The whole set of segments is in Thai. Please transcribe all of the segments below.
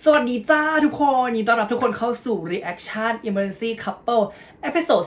สวัสดีจ้าทุกคนยินดีต้อนรับทุกคนเข้าสู่ Reaction Emergency Couple เอพิโซด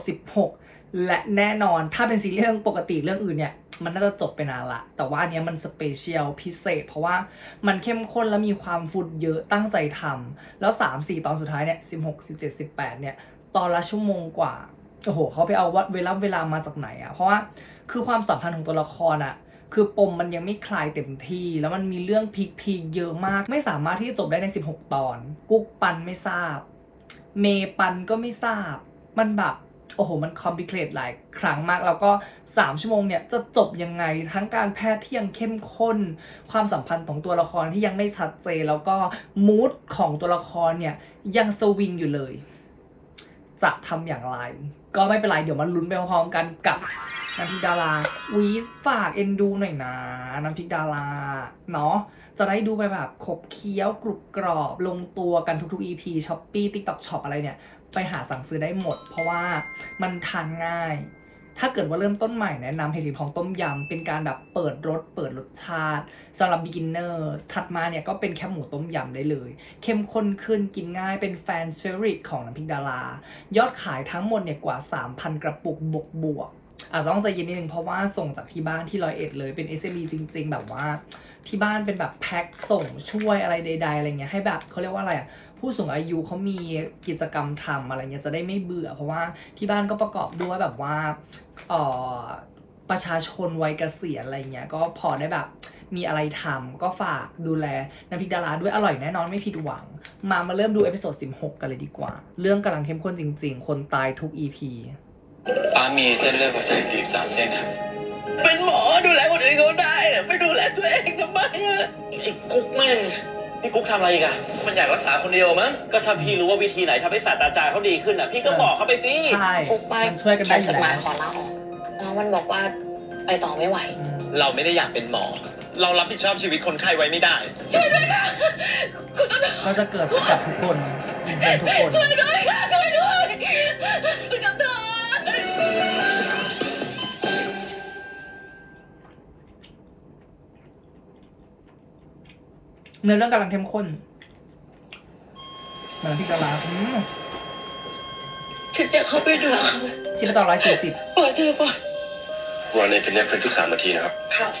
16และแน่นอนถ้าเป็นซีรีส์เรื่องปกติเรื่องอื่นเนี่ยมันน่าจะจบไปนานละแต่ว่าอันนี้มันสเปเชียลพิเศษเพราะว่ามันเข้มข้นและมีความฟุตเยอะตั้งใจทำแล้ว 3-4 ตอนสุดท้ายเนี่ย16 17 18เนี่ยตอนละชั่วโมงกว่าโอ้โหเขาไปเอาเวลามาจากไหนอะเพราะว่าคือความสัมพันธ์ของตัวละครอะคือปมมันยังไม่คลายเต็มที่แล้วมันมีเรื่องพีคเยอะมากไม่สามารถที่จะจบได้ใน16 ตอนกุ๊กปันไม่ทราบเมปันก็ไม่ทราบมันแบบโอ้โหมันคอมพลีเคทหลายครั้งมากแล้วก็3 ชั่วโมงเนี่ยจะจบยังไงทั้งการแพทย์ที่ยังเข้มข้นความสัมพันธ์ของตัวละครที่ยังไม่ชัดเจนแล้วก็มูดของตัวละครเนี่ยยังสวิงอยู่เลยจะทำอย่างไรก็ไม่เป็นไรเดี๋ยวมาลุ้นไปพร้อมๆกันกับน้ำพริกดาราฝากเอ็นดูหน่อยนะน้ำพริกดาราเนาะจะได้ดูไปแบบขบเคี้ยวกรุบกรอบลงตัวกันทุกๆ EP Shopee TikTok Shop อะไรเนี่ยไปหาสั่งซื้อได้หมดเพราะว่ามันทานง่ายถ้าเกิดว่าเริ่มต้นใหม่แนะนำเห็ดพองต้มยำเป็นการแบบเปิดรสชาติสำหรับ beginner ถัดมาเนี่ยก็เป็นแค่หมูต้มยำได้เลยเข้มข้นขึ้นกินง่ายเป็นแฟนเฟเวอริตของน้ำพริกดารายอดขายทั้งหมดเนี่ยกว่า 3,000 กระปุกบวกอาจจะต้องใจเย็นนิดนึงเพราะว่าส่งจากที่บ้านที่101เลยเป็น SME จริงๆแบบว่าที่บ้านเป็นแบบแพ็คส่งช่วยอะไรใดๆอะไรเงี้ยให้แบบเขาเรียกว่าอะไรอะผู้สูงอายุเขามีกิจกรรมทำอะไรเงี้ยจะได้ไม่เบื่อเพราะว่าที่บ้านก็ประกอบด้วยแบบว่าประชาชนวัยเกษียณอะไรเงี้ยก็พอได้แบบมีอะไรทำก็ฝากดูแลน้ำพริกดาราด้วยอร่อยแน่นอนไม่ผิดหวังมาเริ่มดูเอพิโซด16กันเลยดีกว่าเรื่องกำลังเข้มข้นจริงๆคนตายทุก EP ป้ามีเส้นเลือดหัวใจตีบ3 เส้นครับเป็นหมอดูแลคนอื่นเขาได้ไม่ดูแลตัวเองทำไมอะไอ้กุ๊กแม่งพี่กุ๊กทำอะไรอีกอะมันอยากรักษาคนเดียวมั้งก็ถ้าพี่รู้ว่าวิธีไหนทำให้ศาสตราจารย์เขาดีขึ้นอะพี่ก็บอกเขาไปสิใช่มันช่วยกันได้อยู่แล้วขอลาออกแล้วมันบอกว่าไปต่อไม่ไหวเราไม่ได้อยากเป็นหมอเรารับผิดชอบชีวิตคนไข้ไว้ไม่ได้ช่วยด้วยค่ะก็จะเกิดกับทุกคนอินเทนทุกคนช่วยด้วยค่ะช่วยด้วยกับเธอเนื้อเรื่องกำลังเข้มข้นเหมือนพี่กะลาฉันจะเข้าไปดูชิ้นละ140 ปล่อยเธอปล่อยวันนี้เป็นNetflixทุก3 นาทีนะครับครับ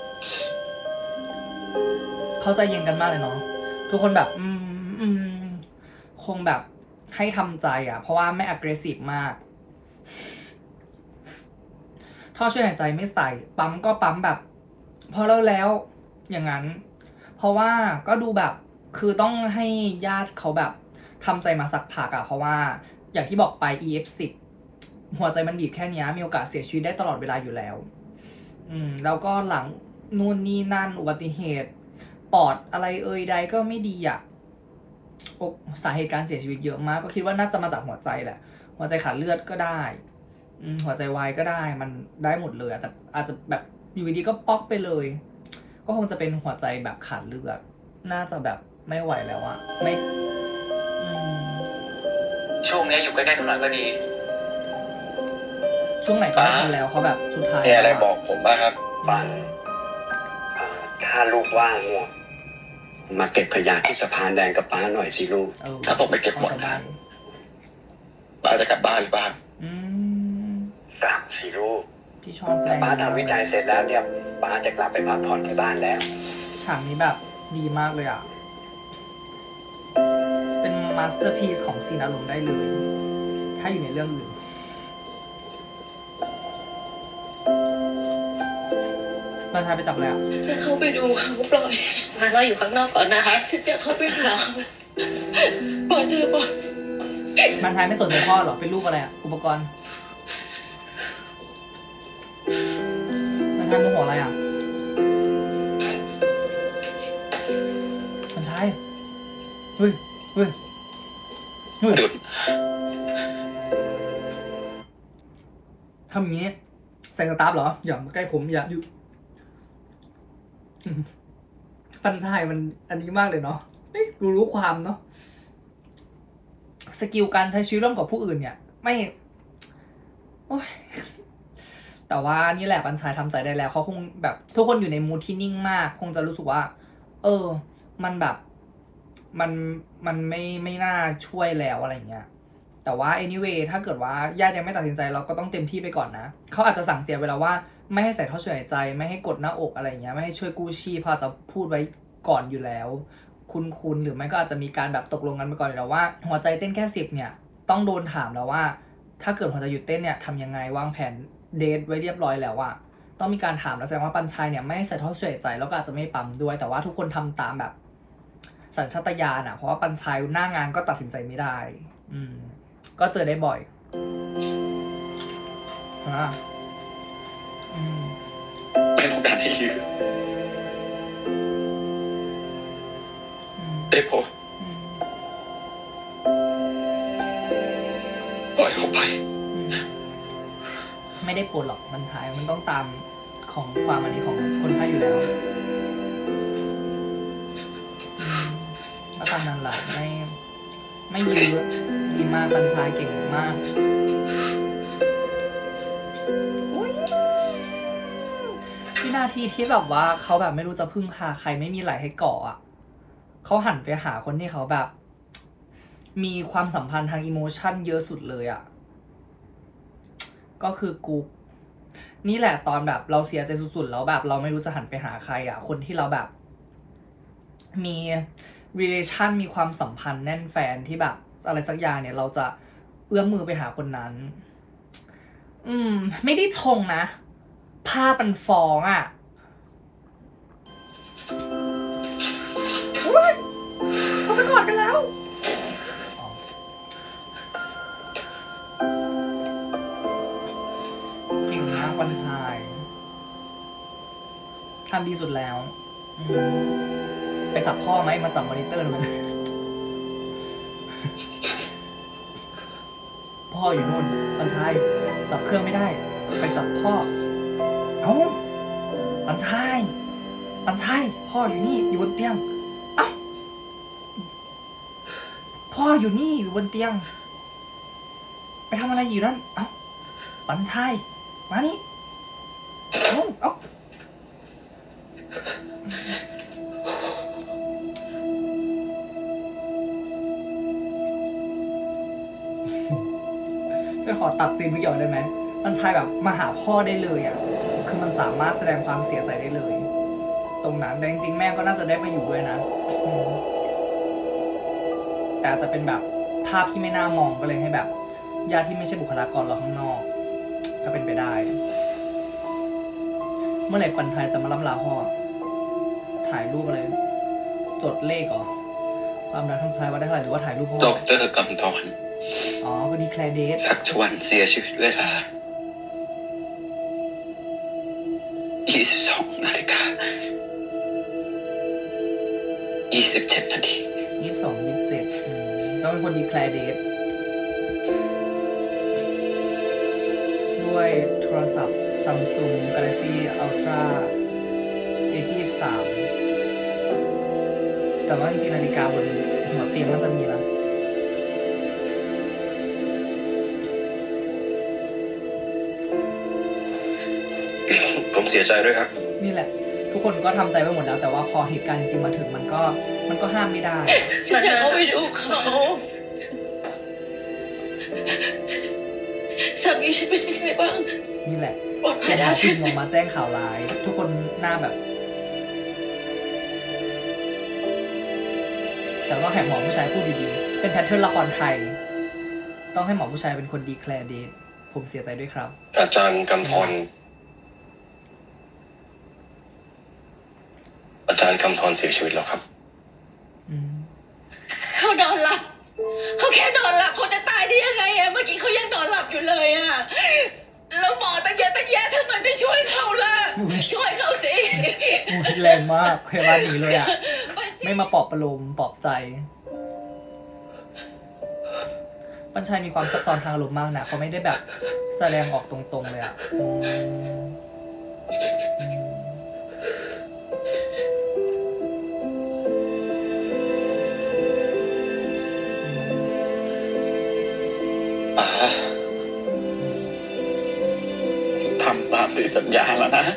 เข้าใจเย็นกันมากเลยเนาะทุกคนแบบคงแบบให้ทำใจอ่ะเพราะว่าไม่ aggressive มากท่อช่วยหายใจไม่ใส่ปั๊มก็ปั๊มแบบพอแล้วอย่างนั้นเพราะว่าก็ดูแบบคือต้องให้ญาติเขาแบบทำใจมาสักพักอะเพราะว่าอย่างที่บอกไป EF10 หัวใจมันบีบแค่นี้มีโอกาสเสียชีวิตได้ตลอดเวลาอยู่แล้วแล้วก็หลังนู่นนี่นั่นอุบัติเหตุปอดอะไรใดก็ไม่ดีอะสาเหตุการเสียชีวิตเยอะมากก็คิดว่าน่าจะมาจากหัวใจแหละหัวใจขาดเลือดก็ได้หัวใจวายก็ได้มันได้หมดเลยแต่อาจจะแบบอยู่ดีก็ป๊อกไปเลยก็คงจะเป็นหัวใจแบบขาดเลือดน่าจะแบบไม่ไหวแล้วอะไม่ช่วงนี้อยู่ใกล้ๆกันหน่อยก็ดีช่วงไหนก็ไม่ทันแล้วเขาแบบสุดท้ายอะไรบอกผมบ้างครับปันถ้าลูกว่างเนี่ยมาเก็บขยะที่สะพานแดงกับป้าหน่อยสิลูกถ้าผมไปเก็บหมดนะป้าจะกลับบ้านหรือบ้านกลับสิลูกพี่ชอนใส่ป้าทำวิจัยเสร็จแล้วเนี่ยป้าจะกลับไปพักผ่อนที่บ้านแล้วฉากนี้แบบดีมากเลยอ่ะเป็นมาสเตอร์พีซของซีนอารมณ์ได้เลยถ้าอยู่ในเรื่องอื่นเราทายไปจับอะไรอ่ะจะเข้าไปดูเขาปล่อยมาเราอยู่ข้างนอกก่อนนะคะฉันจะเข้าไปดูปล่อยเธอปล่อยมันทายไม่สนใจพ่อหรอเป็นลูกอะไรอ่ะอุปกรณ์มันทายโมโหอะไรอ่ะมันทายเฮ้ยทำอย่างนี้ใส่สตาร์ฟเหรออย่ามาใกล้ผมอย่าอยู่ปัญชัยมันอันนี้มากเลยเนาะไม่รู้ความเนาะสกิลการใช้ชีวิตร่วมกับผู้อื่นเนี่ยไม่โอ้ยแต่ว่านี่แหละปัญชัยทำใจได้แล้วเขาคงแบบทุกคนอยู่ในมูดที่นิ่งมากคงจะรู้สึกว่ามันแบบมันไม่น่าช่วยแล้วอะไรเงี้ยแต่ว่า anyway ถ้าเกิดว่าญาติยังไม่ตัดสินใจเราก็ต้องเต็มที่ไปก่อนนะเขาอาจจะสั่งเสียเวลาว่าไม่ให้ใส่ท่อช่วยหายใจไม่ให้กดหน้าอกอะไรเงี้ยไม่ให้ช่วยกู้ชีพเขาจะพูดไว้ก่อนอยู่แล้วคุณหรือไม่ก็อาจจะมีการแบบตกลงกันไปก่อนอยู่แล้วว่าหัวใจเต้นแค่10เนี่ยต้องโดนถามแล้วว่าถ้าเกิดหัวใจหยุดเต้นเนี่ยทำยังไงวางแผนเดทไว้เรียบร้อยแล้วอะต้องมีการถามแล้วแสดงว่าปัญชัยเนี่ยไม่ให้ใส่ท่อช่วยหายใจแล้วก็อาจจะไม่ปั๊มด้วยแต่ว่าทุกคนทำตามแบบสัญชาตญาณอะเพราะว่าปัญชัยหน้างานก็ตัดสินใจไม่ได้ก็เจอได้บ่อยเป็นโอกาสให้ยืมได้พอปล่อยเขาไปไม่ได้ปวดหรอกมันใช้มันต้องตามของความอันนี้ของคนไข้อยู่แล้วก็ตามนั้นแหละไม่ยื้อดีมากปัญชายเก่งมากวินาทีที่แบบว่าเขาแบบไม่รู้จะพึ่งพาใครไม่มีไหลให้เกาะอ่ะเขาหันไปหาคนที่เขาแบบมีความสัมพันธ์ทางอิโมชันเยอะสุดเลยอ่ะก็คือกุ๊กนี่แหละตอนแบบเราเสียใจสุดๆแล้วแบบเราไม่รู้จะหันไปหาใครอ่ะคนที่เราแบบมี relation มีความสัมพันธ์แน่นแฟนที่แบบอะไรสักอย่างเนี่ยเราจะเอื้อมมือไปหาคนนั้นไม่ได้ชงนะภาพมันฟ้องอ่ะเขาจะกอดกันแล้วเก่งมากวันชายทำดีสุดแล้วไปจับพ่อไหมมาจับมอนิเตอร์หน่อยพ่ออยู่นู่นวันชายจับเครื่องไม่ได้ไปจับพ่อเอ้าวันชายพ่ออยู่นี่อยู่บนเตียงเอ้าพ่ออยู่นี่อยู่บนเตียงไปทำอะไรอยู่นั่นเอ้าวันชายมานี่เอ้าจะขอตัดซีนไม่เกี่ยวได้ไหมมันชายแบบมาหาพ่อได้เลยอ่ะคือมันสามารถแสดงความเสียใจได้เลยตรงนั้นแต่จริงๆแม่ก็น่าจะได้ไปอยู่ด้วยนะแต่อาจจะเป็นแบบภาพที่ไม่น่ามองก็เลยให้แบบญาติที่ไม่ใช่บุคลากรเราข้างนอกก็เป็นไปได้เมื่อไหร่ปัญชัยจะมาล่ำลาพ่อถ่ายรูปอะไรจดเลขเหรอความรักทางชายว่าได้เท่าไหร่หรือว่าถ่ายรูปพ่อดร.กำธรก็ดีแคลเดทสักชวนเสียชีวิตเวลา 22 นาฬิกา 27 นาที 22 27ต้องเป็นคนดีแคลเดทด้วยโทรศัพท์ Samsung Galaxy Ultra A23 แต่ว่าจริงๆนาฬิกาบนหัวเตียงน่าจะมีนะผมเสียใจด้วยครับนี่แหละทุกคนก็ทำใจไว้หมดแล้วแต่ว่าพอเหตุการณ์จริงๆมาถึงมันก็ห้ามไม่ได้ฉันอยากเข้าไปดูเขาสามีฉันเป็นยังไงบ้างนี่แหละปลอดภัยแล้วชิงออกมาแจ้งข่าวร้ายทุกคนหน้าแบบแต่ต้องให้หมอผู้ชายพูดดีๆเป็นแพทเทิร์นละครไทยต้องให้หมอผู้ชายเป็นคนดีแคลร์เดทผมเสียใจด้วยครับอาจารย์กำธรเสียชีวิตแล้วครับเขานอนหลับเขาแค่นอนหลับเขาจะตายได้ยังไงอะเมื่อกี้เขายังนอนหลับอยู่เลยอะแล้วหมอตั้งเยอะตั้งแยะทำไมไม่ช่วยเขาล่ะช่วยเขาสิแรงมากเพลว่านี้เลยอะไม่มาปลอบประโลมปลอบใจปัญชัยมีความซับซ้อนทางอารมณ์มากนะเขาไม่ได้แบบแสดงออกตรงๆเลยอะทำตามที่สัญญาแล้วนะ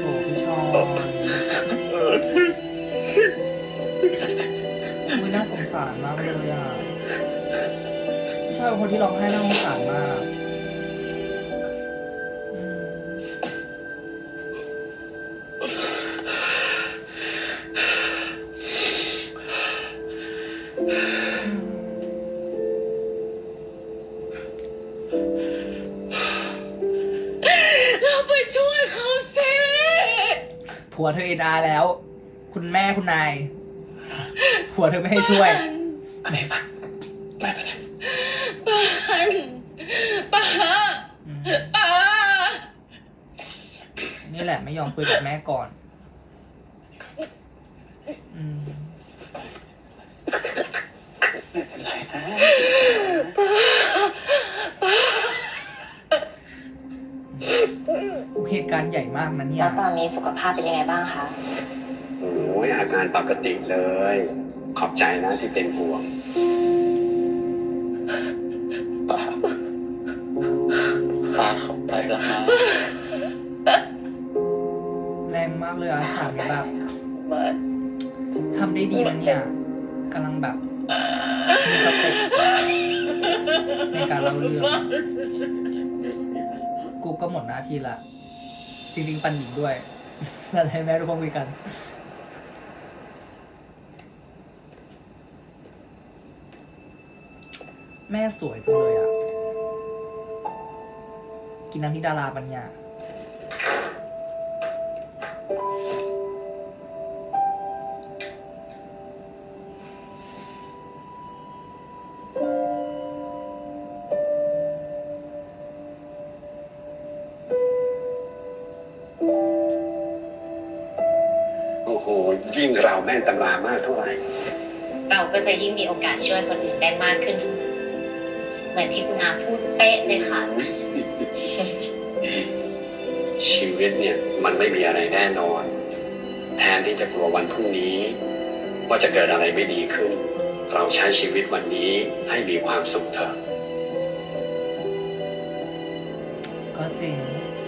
โอ้พี่ชอนอุ้ยน่าสงสารมากเลยอ่ะพี่ชอนเป็นคนที่ร้องไห้น่าสงสารมากเราไปช่วยเขาสิผัวเธอเอ็นอาร์แล้ว คุณแม่คุณนายผัวเธอไม่ให้ช่วยไม่ปะไม่ปะเนี่ยป้านี่แหละไม่ยอมคุยกับแม่ก่อนไม่เป็นไรนะเหตุการณ์ใหญ่มากนะเนี่ยแล้วตอนนี้สุขภาพเป็นยังไงบ้างคะโอ้ยอาการปกติเลย ขอบใจนะที่เป็นห่วงป้าขอบใจแล้วนะแรงมากเลยอะฉากนี้แบบทำได้ดีนะเนี่ยกำลังแบบมีสติในการเล่าเรื่องกูก็หมดหน้าที่ละจริงๆปันหญิงด้วยอะไรแม่ทุกคนคุยกันแม่สวยจังเลยอ่ะกินน้ำที่ดาราปัญญาโอ้โหยิ่งเราแม่นตำรามากเท่าไหร่เราก็จะยิ่งมีโอกาสช่วยคนอื่นได้มากขึ้นทุกทีเหมือนที่คุณอาพูดเป๊ะเลยค่ะชีวิตเนี่ยมันไม่มีอะไรแน่นอน แทนที่จะกลัววันพรุ่งนี้ว่าจะเกิดอะไรไม่ดีขึ้น เราใช้ชีวิตวันนี้ให้มีความสุขเถอะก็จริง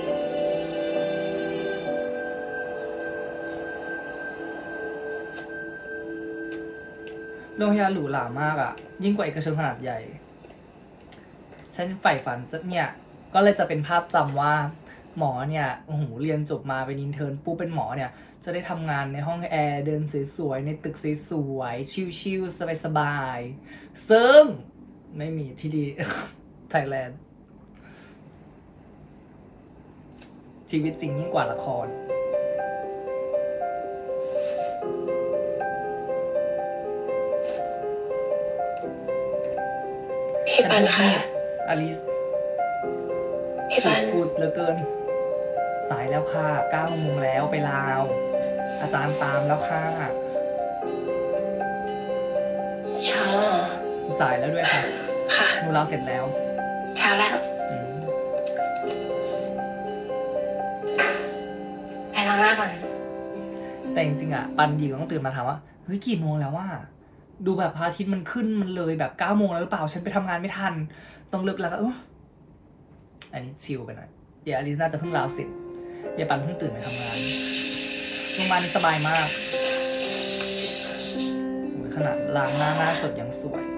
โรงพยาบาลหรูหรามากอ่ะยิ่งกว่าเอกชนขนาดใหญ่ฉันใฝ่ฝันจะเนี่ยก็เลยจะเป็นภาพจำว่าหมอเนี่ยโอ้โหเรียนจบมาเป็นอินเทิร์นปุ๊บเป็นหมอเนี่ยจะได้ทำงานในห้องแอร์เดินสวยๆในตึกสวยๆชิลๆสบายๆซึ่งไม่มีที่ดี ไทยแลนด์ชีวิตจริงยิ่งกว่าละครพี่ปันค่ะอลิสพี่ปันพูดเหลือเกินสายแล้วค่ะ9 โมงแล้วไปลาวอาจารย์ตามแล้วค่ะเช้าแล้วเหรอสายแล้วด้วยค่ะค่ะหนูลาวเสร็จแล้วเช้าแล้ว ไปล้างหน้าก่อนแต่จริงๆอ่ะปันดีก็ต้องตื่นมาถามว่าเฮ้ยกี่โมงแล้วว่าดูแบบพระอาทิตย์มันขึ้นมันเลยแบบ9 โมงแล้วหรือเปล่าฉันไปทำงานไม่ทันต้องเลิกแล้วก็อันนี้ชิลไปหน่อยเดี๋ยวอลิสน่าจะเพิ่งลาวเสร็จยายปันเพิ่งตื่นไปทำงานโรงพยาบาลนี้สบายมากขนาดล้างหน้าสดยังสวย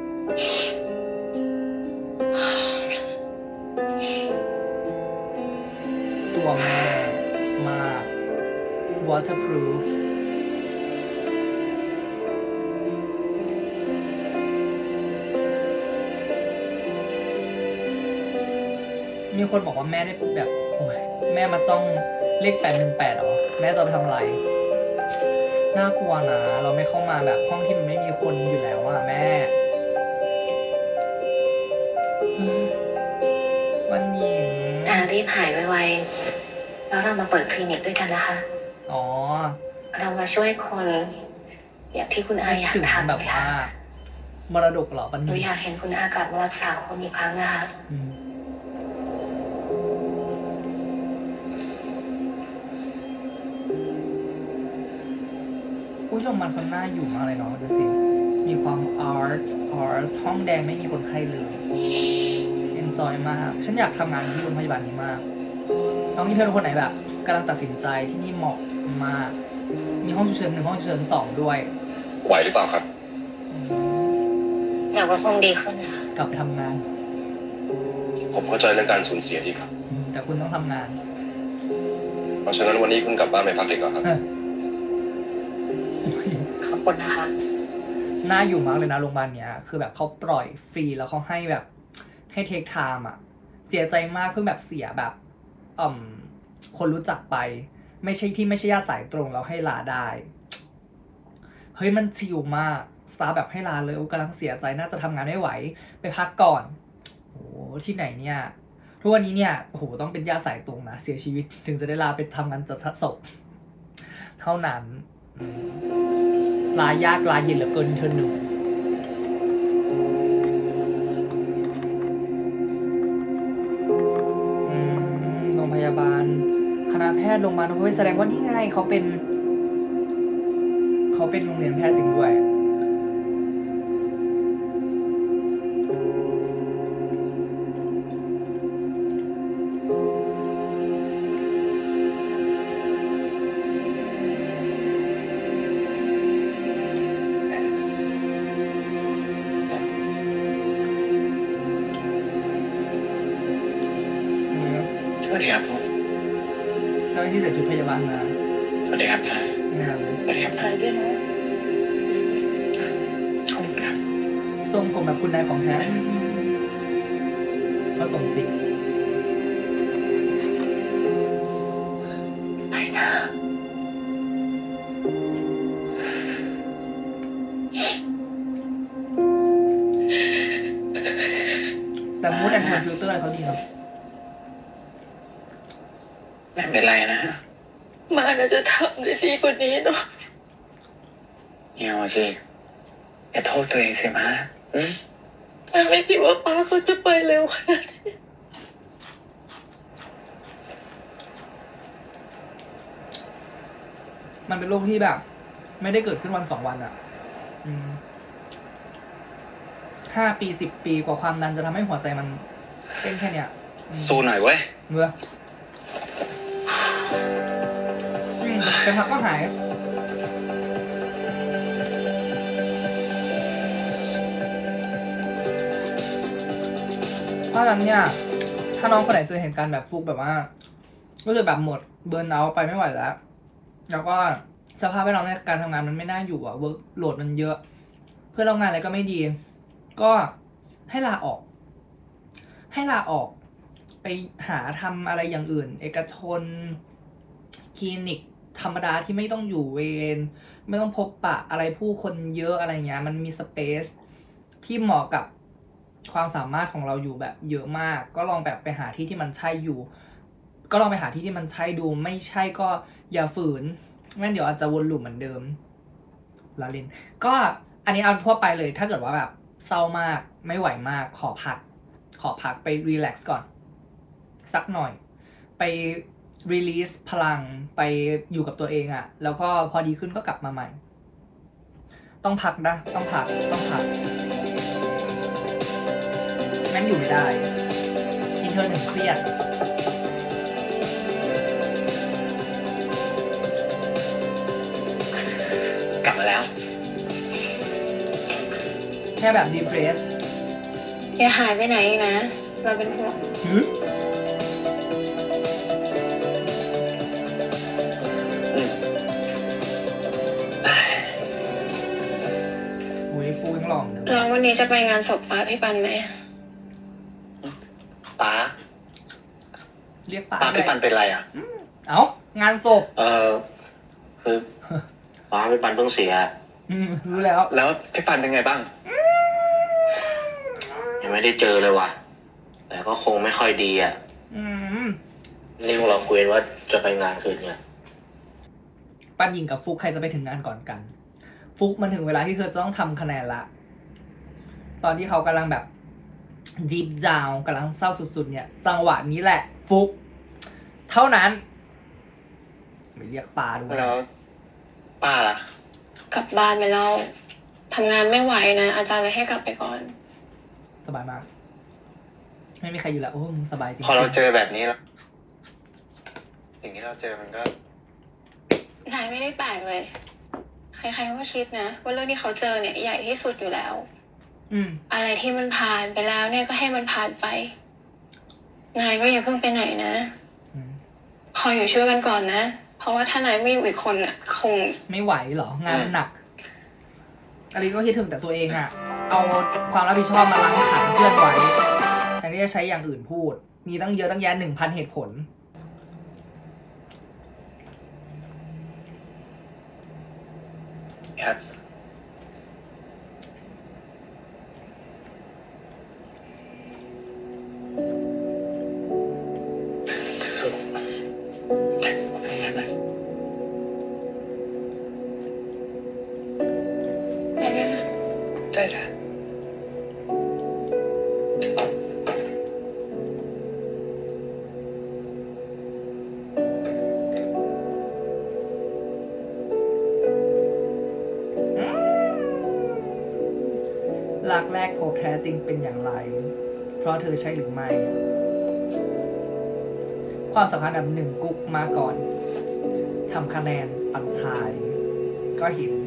ตัวแม่มาก waterproof มีคนบอกว่าแม่ได้แบบโอ้ยแม่มาจ้องเลข818หรอแม่จะไปทำอะไรน่ากลัวนะเราไม่เข้ามาแบบห้องที่มันไม่มีคนอยู่แล้วอะแม่วันหญิงรีบหายไวๆแล้วเรามาเปิดคลินิกด้วยกันนะคะอ๋อเรามาช่วยคนอย่างที่คุณอาอยากถึงทำแบบว่ามรดกเหรอปันหนูนี้อยากเห็นคุณอากลับมารักษาคนอีกครั้งนะคะอุ้ยโรงพยาบาลเขาหน้าอยู่มากเลยเนาะดูสิมีความอาร์ตห้องแดงไม่มีคนไข้เลยเอนจอยมากฉันอยากทำงานที่โรงพยาบาลนี้มากน้องอินเทอร์คนไหนแบบกำลังตัดสินใจที่นี่เหมาะมากมีห้องฉุกเฉิน1ห้องฉุกเฉิน2ด้วยไหวหรือเปล่าครับแต่ว่าคงดีขึ้นนะกลับไปทำงานผมเข้าใจเรื่องการสูญเสียดีครับแต่คุณต้องทำงานเพราะฉะนั้นวันนี้คุณกลับบ้านไปพักดีกว่าครับขอบคุณนะคะน่าอยู่มากเลยนะโรงพยาบาลเนี้ยคือแบบเขาปล่อยฟรีแล้วเขาให้แบบให้เทคไทม์อ่ะเสียใจมากเพิ่งแบบเสียแบบคนรู้จักไปไม่ใช่ญาติสายตรงแล้วให้ลาได้เฮ้ยมันชิลมากสตาร์แบบให้ลาเลยกำลังเสียใจน่าจะทำงานไม่ไหวไปพักก่อนโอ้ที่ไหนเนี่ยทุกวันนี้เนี่ยโอ้โหต้องเป็นญาติสายตรงนะเสียชีวิตถึงจะได้ลาไปทำงานจัดศพเท่านั้นลายากลายเย็นเหลือเกินเธอหนึ่งโรงพยาบาลคณะแพทย์โรงพยาบาลเฮ้ยแสดงว่านี่ไงเขาเป็นโรงเรียนแพทย์จริงด้วยสวัสดีครับเจ้าหน้าที่ใส่ชุดพยาบาลมาสวัสดีครับนี่นะสวัสดีครับด้วยนะขอบคุณครับทรงผมแบบคุณนายของแท้ผสมสิงไปนะแต่มูดแอนด์โทนฟิลเตอร์อะไรเขาดีเนาะไม่เป็นไรนะมาน่าจะทำได้ดีกว่านี้เนาะเงียวสิอย่าโทษตัวเองสิมาไม่คิดว่าป้าเขาจะไปเร็วขนาดนี้มันเป็นโรคที่แบบ ไม่ได้เกิดขึ้นวัน2 วันอ่ะ5 ปี 10 ปีกว่าความดันจะทำให้หัวใจมันเต้นแค่เนี้ยสู้หน่อยเว้ยเมื่อไปพักก็หายเพราะฉะนั้นเนี่ยถ้าน้องคนไหนเจอเหตุการณ์แบบฟุกแบบว่าก็คือแบบหมดเบิร์นเอาท์ไปไม่ไหวแล้วแล้วก็สภาพแวดล้อมในการทำงานมันไม่น่าอยู่อะเวิร์กโหลดมันเยอะเพื่อนร่วมงานอะไรก็ไม่ดีก็ให้ลาออกไปหาทำอะไรอย่างอื่นเอกชนคลินิกธรรมดาที่ไม่ต้องอยู่เวรไม่ต้องพบปะอะไรผู้คนเยอะอะไรเงี้ยมันมีสเปซที่เหมาะกับความสามารถของเราอยู่แบบเยอะมากก็ลองแบบไปหาที่ที่มันใช่อยู่ก็ลองไปหาที่ที่มันใช่ดูไม่ใช่ก็อย่าฝืนงั้นเดี๋ยวอาจจะวนลูปเหมือนเดิมลาลินก็อันนี้เอาทั่วไปเลยถ้าเกิดว่าแบบเศร้ามากไม่ไหวมากขอพักไปรีแลกซ์ก่อนสักหน่อยไปรีลีสพลังไปอยู่กับตัวเองอะแล้วก็พอดีขึ้นก็กลับมาใหม่ต้องพักนะต้องพักงั้นอยู่ไม่ได้อินเทอร์1เครียดกลับมาแล้วแค่แบบดีเพรสอย่าหายไปไหนอีกนะเราเป็นห่วงโอ้ยฟูยังหล่อเลยแล้ววันนี้จะไปงานศพป้าพี่ปันไหมป้าเรียกป้าพี่ปันเป็นไรอ่ะเอ้างานศพคือป้าพี่ปันเพิ่งเสียรู้แล้วแล้วพี่ปันเป็นไงบ้าง ยังไม่ได้เจอเลยว่ะแต่ก็คงไม่ค่อยดีอ่ะนี่พวกเราคุยว่าจะไปงานคืนเนี่ยปันยิงกับฟุกใครจะไปถึงงานก่อนกัน ฟุกมันถึงเวลาที่เธอจะต้องทำคะแนนละตอนที่เขากำลังแบบดีฟดาวกำลังเศร้าสุดๆเนี่ยจังหวะนี้แหละฟุกเท่านั้นไม่เรียกป้าด้วยแล้วป้าล่ะกลับบ้านไปแล้วทำงานไม่ไหวนะอาจารย์เลยให้กลับไปก่อนสบายมากไม่มีใครอยู่แล้วโอ้มึงสบายจริงพอเราเจอแบบนี้แล้วสิ่งที่เราเจอมันก็นายไม่ได้แปลกเลย ใครๆก็คิดนะว่าเรื่องที่เขาเจอเนี่ยใหญ่ที่สุดอยู่แล้ว อะไรที่มันผ่านไปแล้วเนี่ยก็ให้มันผ่านไป นายก็อย่าเพิ่งไปไหนนะคอยอยู่ช่วยกันก่อนนะเพราะว่าถ้านายไม่อยู่อีกคนอ่ะคงไม่ไหวหรองานหนักอะไรก็คิดถึงแต่ตัวเองอ่ะเอาความรับผิดชอบมาล้างขันเพื่อนไว้แทนที่จะใช้อย่างอื่นพูดมีตั้งเยอะตั้งแยะ 1,000 เหตุผลครับสู้ๆใช่ค่ะรักแรกพบแท้จริงเป็นอย่างไรเพราะเธอใช่หรือไม่ความสัมพันธ์แบบ1กุ๊กมาก่อนทำคะแนนปันชายก็เห็น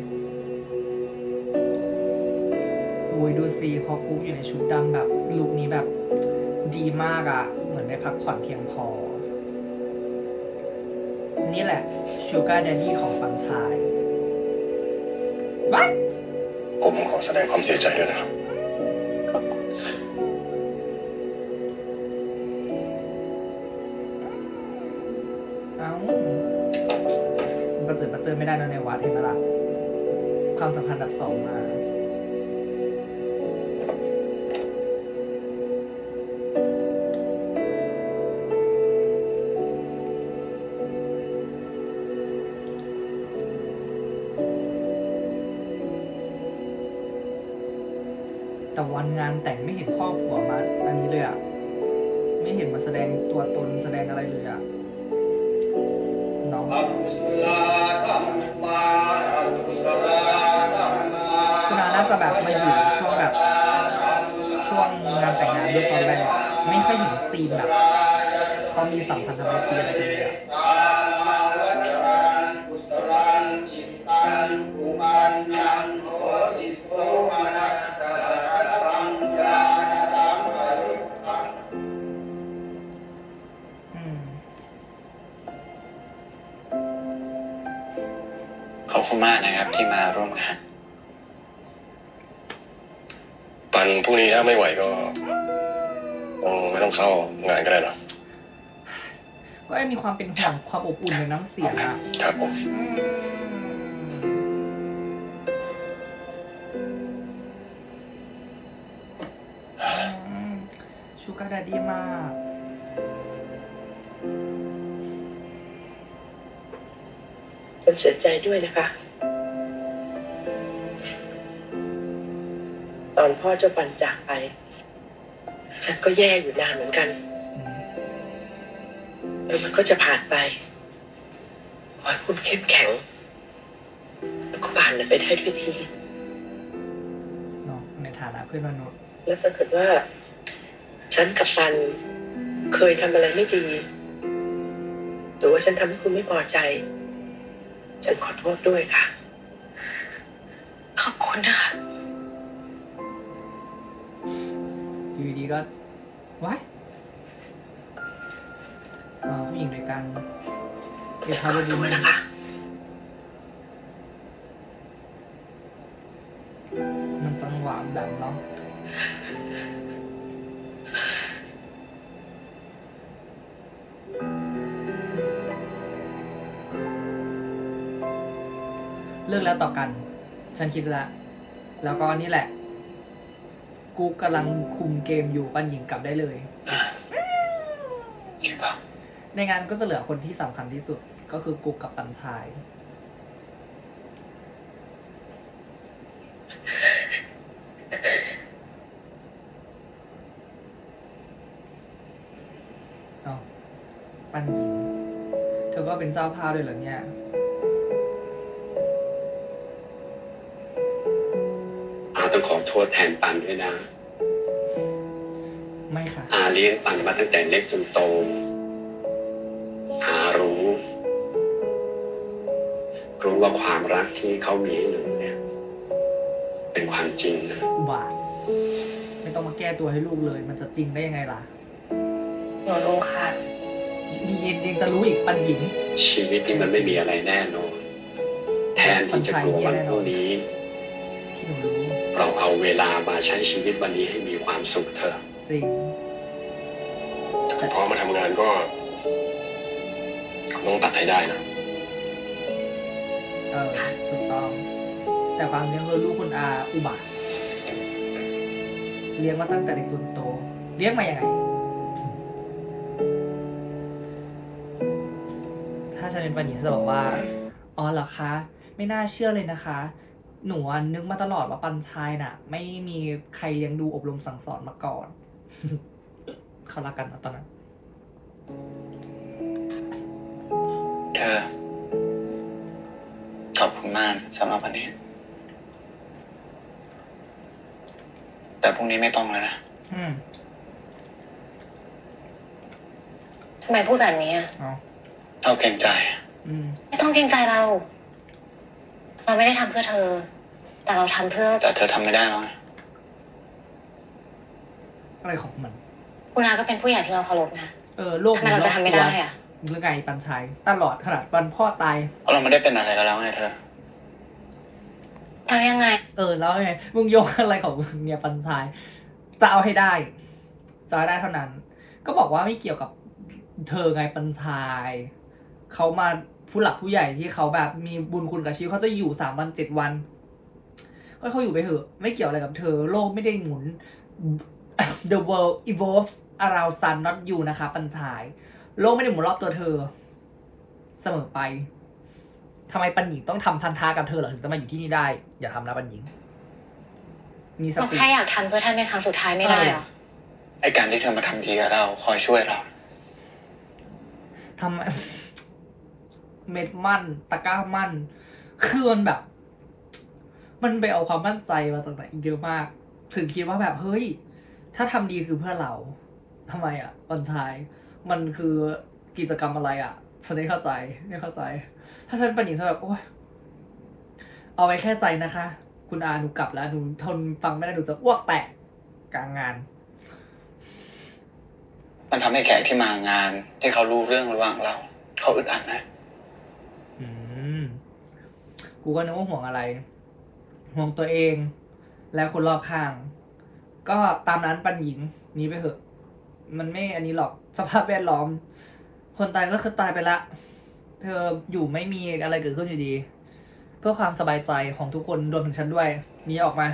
โอ้ยดูสิพอกุ๊กอยู่ในชุดดำแบบลุคนี้แบบดีมากอะเหมือนได้พักผ่อนเพียงพอนี่แหละชูการ์แดดดี้ของปันชายว้ายผมขอแสดงความเสียใจด้วยนะครับประเจิดไม่ได้นะในวัดเห็นไหมล่ะความสัมพันธ์แบบ2มาแต่วันงานแต่งไม่เห็นครอบครัวมาอันนี้เลยอ่ะไม่เห็นมาแสดงตัวตนแสดงอะไรเลยอ่ะน้องคุณอาน่าจะแบบมาอยู่ช่วงแบบช่วงงานแต่งงานด้วยตอนแรกไม่ค่อยเห็นซีนแบบเขามีสัมพันธไมตรีอะไรกันเลยอ่ะขอบคุณมากนะครับที่มาร่วมงานปันพรุ่งนี้ถ้าไม่ไหวก็ไม่ต้องเข้างานก็ได้หรอก็มีความเป็นห่วงความอบอุ่นในน้ำเสียงอะครับผมชูการ์แดดดี้มากฉันเสียใจด้วยนะคะตอนพ่อเจ้าปันจากไปฉันก็แย่อยู่นานเหมือนกันแล้วมันก็จะผ่านไปขอให้คุณเข้มแข็งแล้วก็ผ่านมันไปได้ด้วยดีเนาะในฐานะเพื่อนมนุษย์แล้วถ้าเกิดว่าฉันกับปันเคยทำอะไรไม่ดีหรือว่าฉันทำให้คุณไม่พอใจฉันขอโทษด้วยค่ะขอบคุณนะคะอยู่ดีก็ว้ายผู้หญิงด้วยกันเก็บภาพดูนะคะมันจังหวะแบบเนาะเลิกแล้วต่อกันฉันคิดแล้วก็นี่แหละกูกำลังคุมเกมอยู่ปันหญิงกลับได้เลยในงานก็จะเหลือคนที่สำคัญที่สุดก็คือกูกับปันชายปันหญิงเธอก็เป็นเจ้าภาพด้วยเหรอเนี่ยต้องขอโทษแทนปันด้วยนะไม่ค่ะอาเลี้ยงปันมาตั้งแต่เล็กจนโตอารู้รู้ว่าความรักที่เขามีให้หนูเนี่ยเป็นความจริงนะอุบาทไม่ต้องมาแก้ตัวให้ลูกเลย มันจะจริงได้ยังไงล่ะหนูรู้ค่ะมียังจะรู้อีกปัญหญิงชีวิตนี้มันไม่มีอะไรแน่นอนแทนที่จะกลัววันพรุ่งนี้ที่หนูรู้เราเอาเวลามาใช้ชีวิตวันนี้ให้มีความสุขเถอะจริงแต่พอมาทำงานก็ต้องตัดให้ได้นะถูกต้อง แต่ความจริงคือลูกคุณอาอุบาทเลี้ยงมาตั้งแต่เด็กจนโตเลี้ยงมาอย่างไงถ้าฉันเป็นปัญญาจะบอกว่าอ๋อเหรอคะไม่น่าเชื่อเลยนะคะ หนูนึกมาตลอดว่าปัญชัยน่ะไม่มีใครเลี้ยงดูอบรมสั่งสอนมาก่อน เขารักกันตอนนั้นเธอขอบคุณมากสำหรับวันนี้แต่พรุ่งนี้ไม่ต้องแล้วนะทำไมพูดแบบนี้อ่ะเราเกรงใจไม่ต้องเกรงใจเราไม่ได้ทำเพื่อเธอแต่เราทำเพื่อแต่เธอทำไม่ได้หรออะไรของมันคุณอาก็เป็นผู้ใหญ่ที่เราเคารพนะโลกทำไมเราจะทำไม่ได้อ่ะเรื่องไงปัญชัยตลอดขนาดวันพ่อตายเราไม่ได้เป็นอะไรกันแล้วไงเธอแล้วยังไงแล้วยังไงมึงโยงอะไรของมึงเนี่ยปัญชัยจะเอาให้ได้จะได้เท่านั้นก็บอกว่าไม่เกี่ยวกับเธอไงปัญชัยเขามาผู้หลักผู้ใหญ่ที่เขาแบบมีบุญคุณกับชีวิตเขาจะอยู่3 วัน 7 วันก็เขาอยู่ไปเถอะไม่เกี่ยวอะไรกับเธอโลกไม่ได้หมุน the world evolves around sun not you นะคะปัญชัยโลกไม่ได้หมุนรอบตัวเธอเสมอไปทำไมปัญหญิงต้องทำพันธะกับเธอเหรอถึงจะมาอยู่ที่นี่ได้อย่าทำนะปัญหญิงมีสติแค่อยากทำเพื่อท่านเป็นครั้งสุดท้ายไม่ได้หรอไอการที่เธอมาทำดีกับเราคอยช่วยเราทำเม็ดมั่นตะกร้ามั่นคือมันแบบมันไปเอาความมั่นใจมาจากไหนเยอะมากถึงคิดว่าแบบเฮ้ยถ้าทำดีคือเพื่อเราทำไมอ่ะปัญชัยมันคือกิจกรรมอะไรอ่ะฉันไม่เข้าใจถ้าฉันเป็นหญิงฉันแบบโอ๊ยเอาไว้แค่ใจนะคะคุณอาหนูกลับแล้วหนูทนฟังไม่ได้หนูจะอ้วกแตกกลางงานมันทำให้แขกที่มางานที่เขารู้เรื่องระหว่างเราเขาอึดอัดนะกูก็นึกว่าห่วงอะไรห่วงตัวเองและคนรอบข้างก็ตามนั้นปัญหญิงนี้ไปเถอะมันไม่อันนี้หรอกสภาพแวดล้อมคนตายก็คือตายไปละเธออยู่ไม่มีอะไรเกิดขึ้นอยู่ดีเพื่อความสบายใจของทุกคนรวมถึงฉันด้วยมีออกมา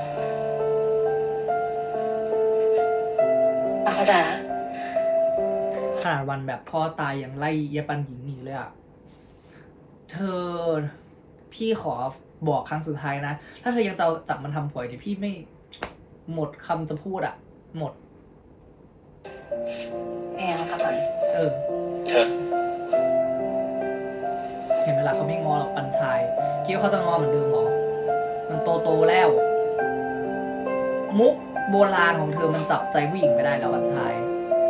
เข้าใจแล้วขนาดวันแบบพ่อตายยังไล่ยาปันหญิงหนีเลยอ่ะเธอพี่ขอบอกครั้งสุดท้ายนะถ้าเธอยังจะจับมันทำผวยดิพี่ไม่หมดคำจะพูดอ่ะหมดเรากลับมาเธอเห็นเวลาเขาไม่งอหรอกปัญชัยคิดว่าเขาจะงอเหมือนเดิมหรอมันโตแล้วมุกโบราณของเธอมันจับใจผู้หญิงไม่ได้แล้วปัญชัย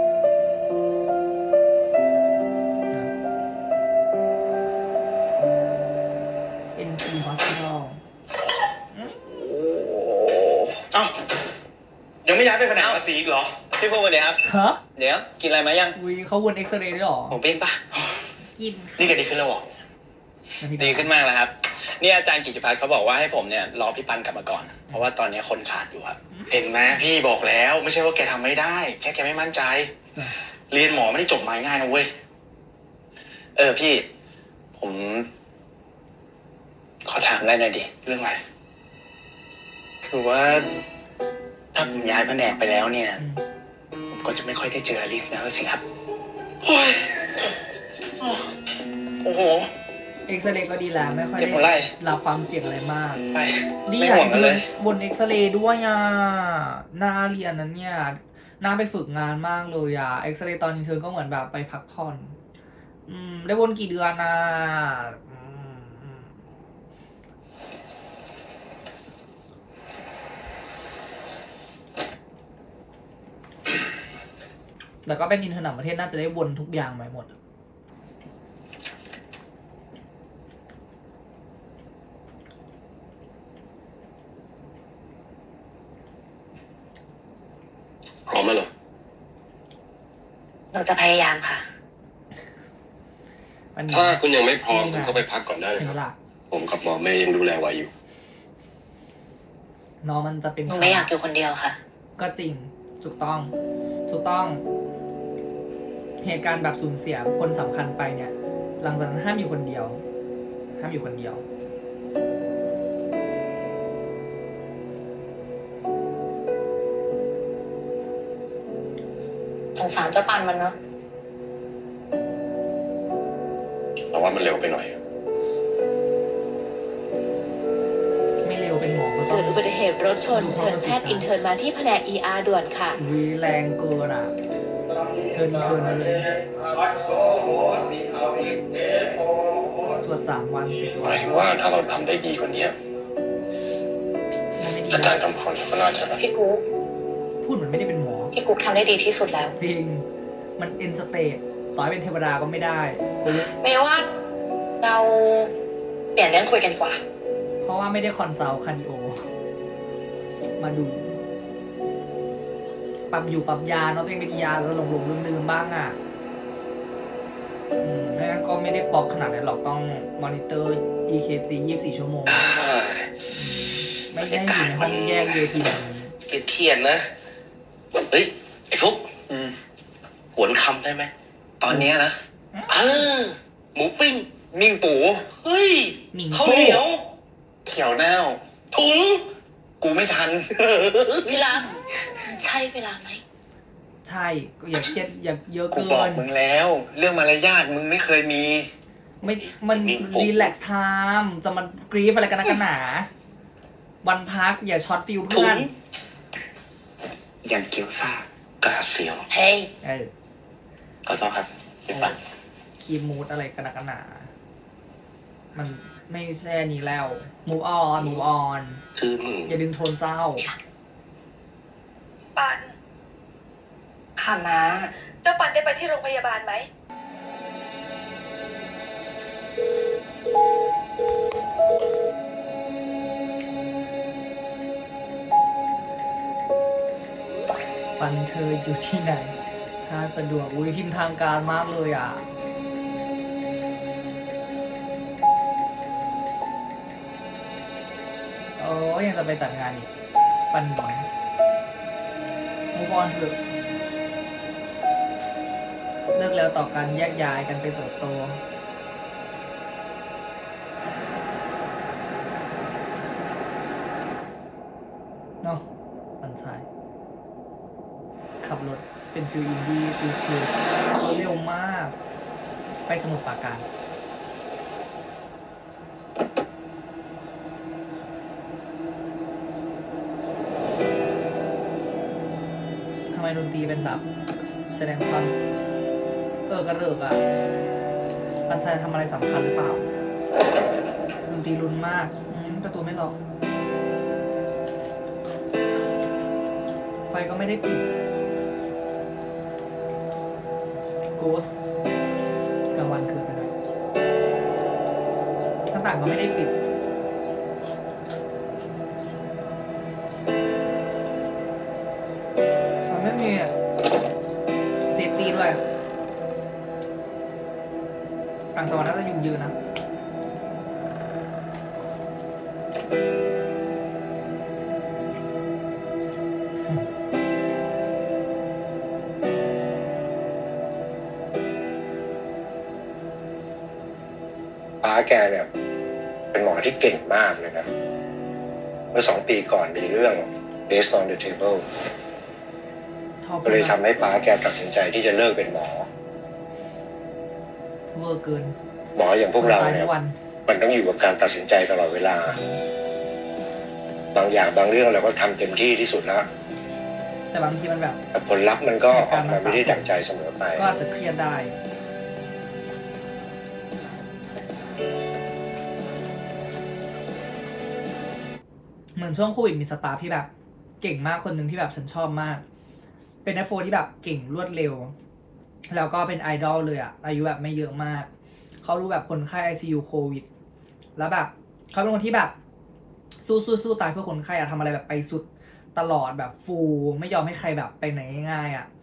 ยังไม่ย้ายไปแผนกภาษีอีกเหรอพี่พงศ์วันนี้ครับเดี๋ยวกินอะไรมายังเขาวนเอ็กซเรย์ด้วยหรอผมเป็นปะกินนี่ก็ดีขึ้นแล้วหรอดีขึ้นมากแล้วครับนี่อาจารย์กิติพัฒน์เขาบอกว่าให้ผมเนี่ยรอพี่ปันกลับมาก่อนเพราะว่าตอนนี้คนขาดอยู่ครับเห็นไหมพี่บอกแล้วไม่ใช่ว่าแกทำไม่ได้แค่แกไม่มั่นใจเรียนหมอไม่ได้จบมาง่ายนะเว้ยพี่ผมขอถามได้หน่อยดิเรื่องอะไรคือว่าถ้าผมย้ายแผนกไปแล้วเนี่ยผมก็จะไม่ค่อยได้เจออลิสแล้วสิครับโอ้โหเอ็กซเรย์ก็ดีแล้วไม่ค่อยได้รับความเสี่ยงอะไรมากดีใหญ่เลยบนเอ็กซเรย์ด้วยอ่ะน่าเรียนนั้นเนี่ยน่าไปฝึกงานมากเลยอ่ะเอ็กซเรย์ตอนนี้เธอก็เหมือนแบบไปพักผ่อนได้วนกี่เดือนนะแต่ก็เป็นอินเทอร์เน็ตประเทศน่าจะได้วนทุกอย่างใหม่หมดเราจะพยายามค่ะถ้าคุณยังไม่พร้อมคุณก็ไปพักก่อนได้เลยครับผมกับหมอเมย์ยังดูแลไหวอยู่น้องมันจะเป็นหนูไม่อยากอยู่คนเดียวค่ะก็จริงถูกต้องเหตุการณ์แบบสูญเสียคนสำคัญไปเนี่ยหลังจากนั้นห้ามอยู่คนเดียวสงสารเจ้าปันมันเนาะแต่ว่ามันเร็วไปหน่อยไม่เร็วเป็นหมอก็ต้อเกิงดอุบัติเหตุรถชนเชิญแพทย์อินเทิร์นมาที่แผนก ER ด่วนค่ะวีแรงเกินอ่ะเชิญอินเทิร์นมาเลยสวด3 วัน7 หวัมาน ยถึงว่าถ้าเราทำได้ดีกว่านี้อาจารย์กำพรก็น่าจะพี่กุ๊กพูดเหมือนไม่ได้เป็นหมอพี่กุ๊กทำได้ดีที่สุดแล้วจริงมันเอ็นสเตทต่อให้เป็นเทวดาก็ไม่ได้เมย์ว่าเราเปลี่ยนเรื่องคุยกันดีกว่าเพราะว่าไม่ได้คอนซัลท์คาร์ดิโอมาดูปรับยาเนาะตัวเองเป็นยาแล้วหลงลืมบ้างอ่ะไม่งั้นก็ไม่ได้ปอกขนาดนั้นหรอกต้องมอนิเตอร์ EKG 24 ชั่วโมงไม่ได้อยู่ในห้องแยกเวทีแบบนี้เครียดนะเฮ้ยไอ้ฟุกหวนคำได้ไหมตอนนี้นะหมูปิ้งมิ่งปูเฮ้ยข้าวเหนียวเขียวเน่าถุงกูไม่ทันพี่รักใช่เวลาไหมใช่ก็อย่าเครียดอย่าเยอะเกินกูบอกมึงแล้วเรื่องมารยาทมึงไม่เคยมีไม่มันรีแลกซ์ไทม์จะมากรีฟอะไรกันหนาวันพักอย่าช็อตฟิลเพื่อนอย่างเกี๊ยวซ่ากาเซียวเฮ้ยก็ต้องครับเห็นปะคีมูดอะไรกันหนามันไม่ใช่นี้แล้วมูฟออนคือมึงอย่าดึงโทนเศร้าปันค่ะนะเจ้าปันได้ไปที่โรงพยาบาลไหมปันเธออยู่ที่ไหนถ้าสะดวกพิมพ์ทางการมากเลยอ่ะยังจะไปจัดงานอีกปันหนีมูฟออนเถอะเลิกแล้วต่อกันแยกย้ายกันไปเติบโตเนาะปันชายขับรถเป็นฟิลอินดี้ชิลๆเร็วมากไปสมุทรปราการทำไมดนตรีเป็นแบบแสดงความกระเริกอ่ะปัญชัยทำอะไรสำคัญหรือเปล่าดนตรีรุนมากประตูไม่ล็อกไฟก็ไม่ได้ปิดโกสกลางวันเกินไปหน่อยหน้าต่างก็ไม่ได้ปิดไม่มีเซฟตี้ด้วยต่างจังหวัดน่าจะยุ่งยืนนะป้าแกเนี่ยเป็นหมอที่เก่งมากเลยนะเมื่อ2 ปีก่อนมีเรื่อง Based on the Tableก็เลยทำให้ป้าแกตัดสินใจที่จะเลิกเป็นหมอเวอร์เกินหมออย่างพวกเราเนี่ยมันต้องอยู่กับการตัดสินใจตลอดเวลาบางอย่างบางเรื่องเราก็ทำเต็มที่ที่สุดแล้วแต่บางทีมันแบบผลลัพธ์มันก็ออกมาไม่ได้ดั่งใจเสมอไปก็อาจจะเครียดได้เหมือนช่วงโควิดมีสตาฟที่แบบเก่งมากคนหนึ่งที่แบบฉันชอบมากเป็นF4ที่แบบเก่งรวดเร็วแล้วก็เป็นไอดอลเลยอะอายุแบบไม่เยอะมากเขารู้แบบคนไข้ ICU โควิดแล้วแบบเขาเป็นคนที่แบบสู้ตายเพื่อคนไข้อะทำอะไรแบบไปสุดตลอดแบบฟูไม่ยอมให้ใครแบบไปไหนง่ายๆอะ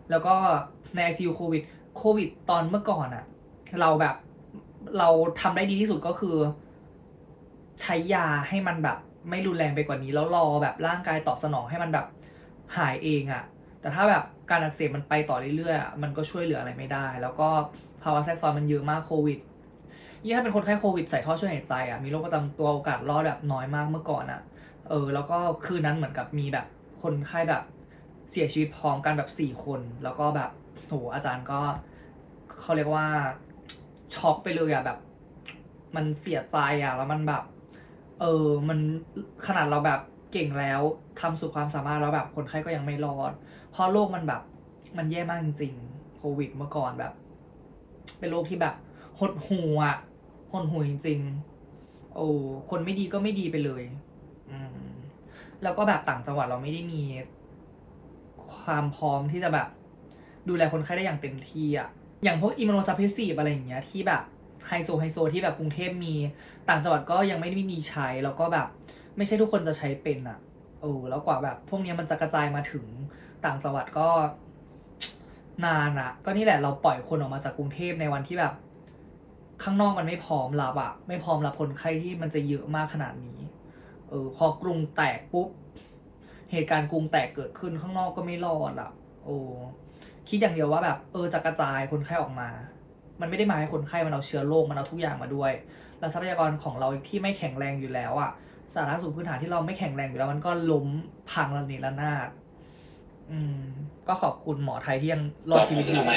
แล้วก็ใน ICU โควิดตอนเมื่อก่อนอะเราแบบเราทำได้ดีที่สุดก็คือใช้ยาให้มันแบบไม่รุนแรงไปกว่านี้แล้วรอแบบร่างกายตอบสนองให้มันแบบหายเองอะแต่ถ้าแบบการอักเสบมันไปต่อเรื่อยๆมันก็ช่วยเหลืออะไรไม่ได้แล้วก็ภาวะแทรกซ้อนมันเยอะมากโควิดยิ่งถ้าเป็นคนไข้โควิดใส่ท่อช่วยหายใจอะมีโรคประจำตัวโอกาสรอดแบบน้อยมากเมื่อก่อนอะแล้วก็คืนนั้นเหมือนกับมีแบบคนไข้แบบเสียชีวิตพร้อมกันแบบ4 คนแล้วก็แบบโหอาจารย์ก็เขาเรียกว่าช็อกไปเลยอะแบบมันเสียใจอะแล้วมันแบบมันขนาดเราแบบเก่งแล้วทำสุดความสามารถแล้วแบบคนไข้ก็ยังไม่รอดเพราะโรคมันแบบมันแย่มากจริงๆโควิดเมื่อก่อนแบบเป็นโรคที่แบบหดหู่อะหดหู่จริงๆคนไม่ดีก็ไม่ดีไปเลยแล้วก็แบบต่างจังหวัดเราไม่ได้มีความพร้อมที่จะแบบดูแลคนไข้ได้อย่างเต็มที่อะอย่างพวกอิมมูโนซัพเพรสซีฟอะไรอย่างเงี้ยที่แบบไฮโซที่แบบกรุงเทพมีต่างจังหวัดก็ยังไม่ได้มีใช้แล้วก็แบบไม่ใช่ทุกคนจะใช้เป็นอะแล้วกว่าแบบพวกนี้มันจะกระจายมาถึงต่างจังหวัดก็นานอะก็นี่แหละเราปล่อยคนออกมาจากกรุงเทพในวันที่แบบข้างนอกมันไม่พร้อมรับอะไม่พร้อมรับคนไข้ที่มันจะเยอะมากขนาดนี้พอกรุงแตกปุ๊บเหตุการณ์กรุงแตกเกิดขึ้นข้างนอกก็ไม่รอดอะคิดอย่างเดียวว่าแบบจะกระจายคนไข้ออกมามันไม่ได้มาให้คนไข้มันเอาเชื้อโรคมันเอาทุกอย่างมาด้วยแล้วทรัพยากรของเราที่ไม่แข็งแรงอยู่แล้วอะสาธารณสุขพื้นฐานที่เราไม่แข็งแรงอยู่แล้วมันก็ล้มพังระเนระนาดก็ขอบคุณหมอไทยที่ยังรอดชีวิตอยู่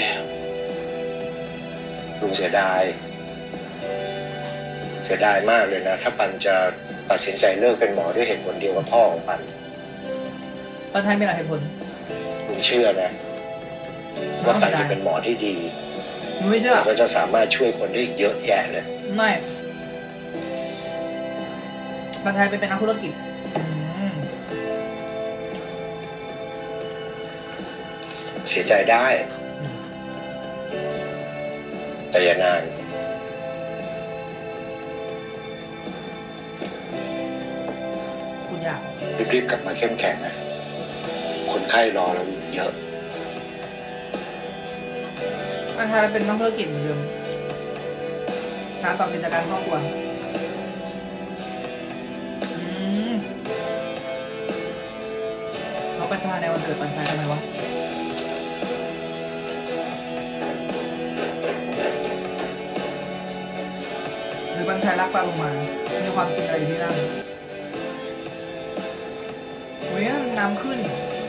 ลุงเสียดายมากเลยนะถ้าปันจะตัดสินใจเลิกเป็นหมอด้วยเหตุผลเดียวกับพ่อของปันไทยไม่ได้เหตุผลลุงเชื่อนะว่าปันจะเป็นหมอที่ดีไม่เชื่อก็จะสามารถช่วยคนได้เยอะแยะเลยไม่ปันไทยเป็นนักธุรกิจเสียใจได้แต่อย่านานคุณอยากรีบกลับมาเข้มแข็งนะคนไข้รอเราเยอะปันไทยเป็นนักธุรกิจเหมือนเดิมการต่อกิจการครอบครัวเขาไปทำในวันเกิดปันชัยทำไมวะหรือปันชัยรักปลาลงมามีความจริงอะไรอยู่ที่นั่นโอ้ยน้ำขึ้น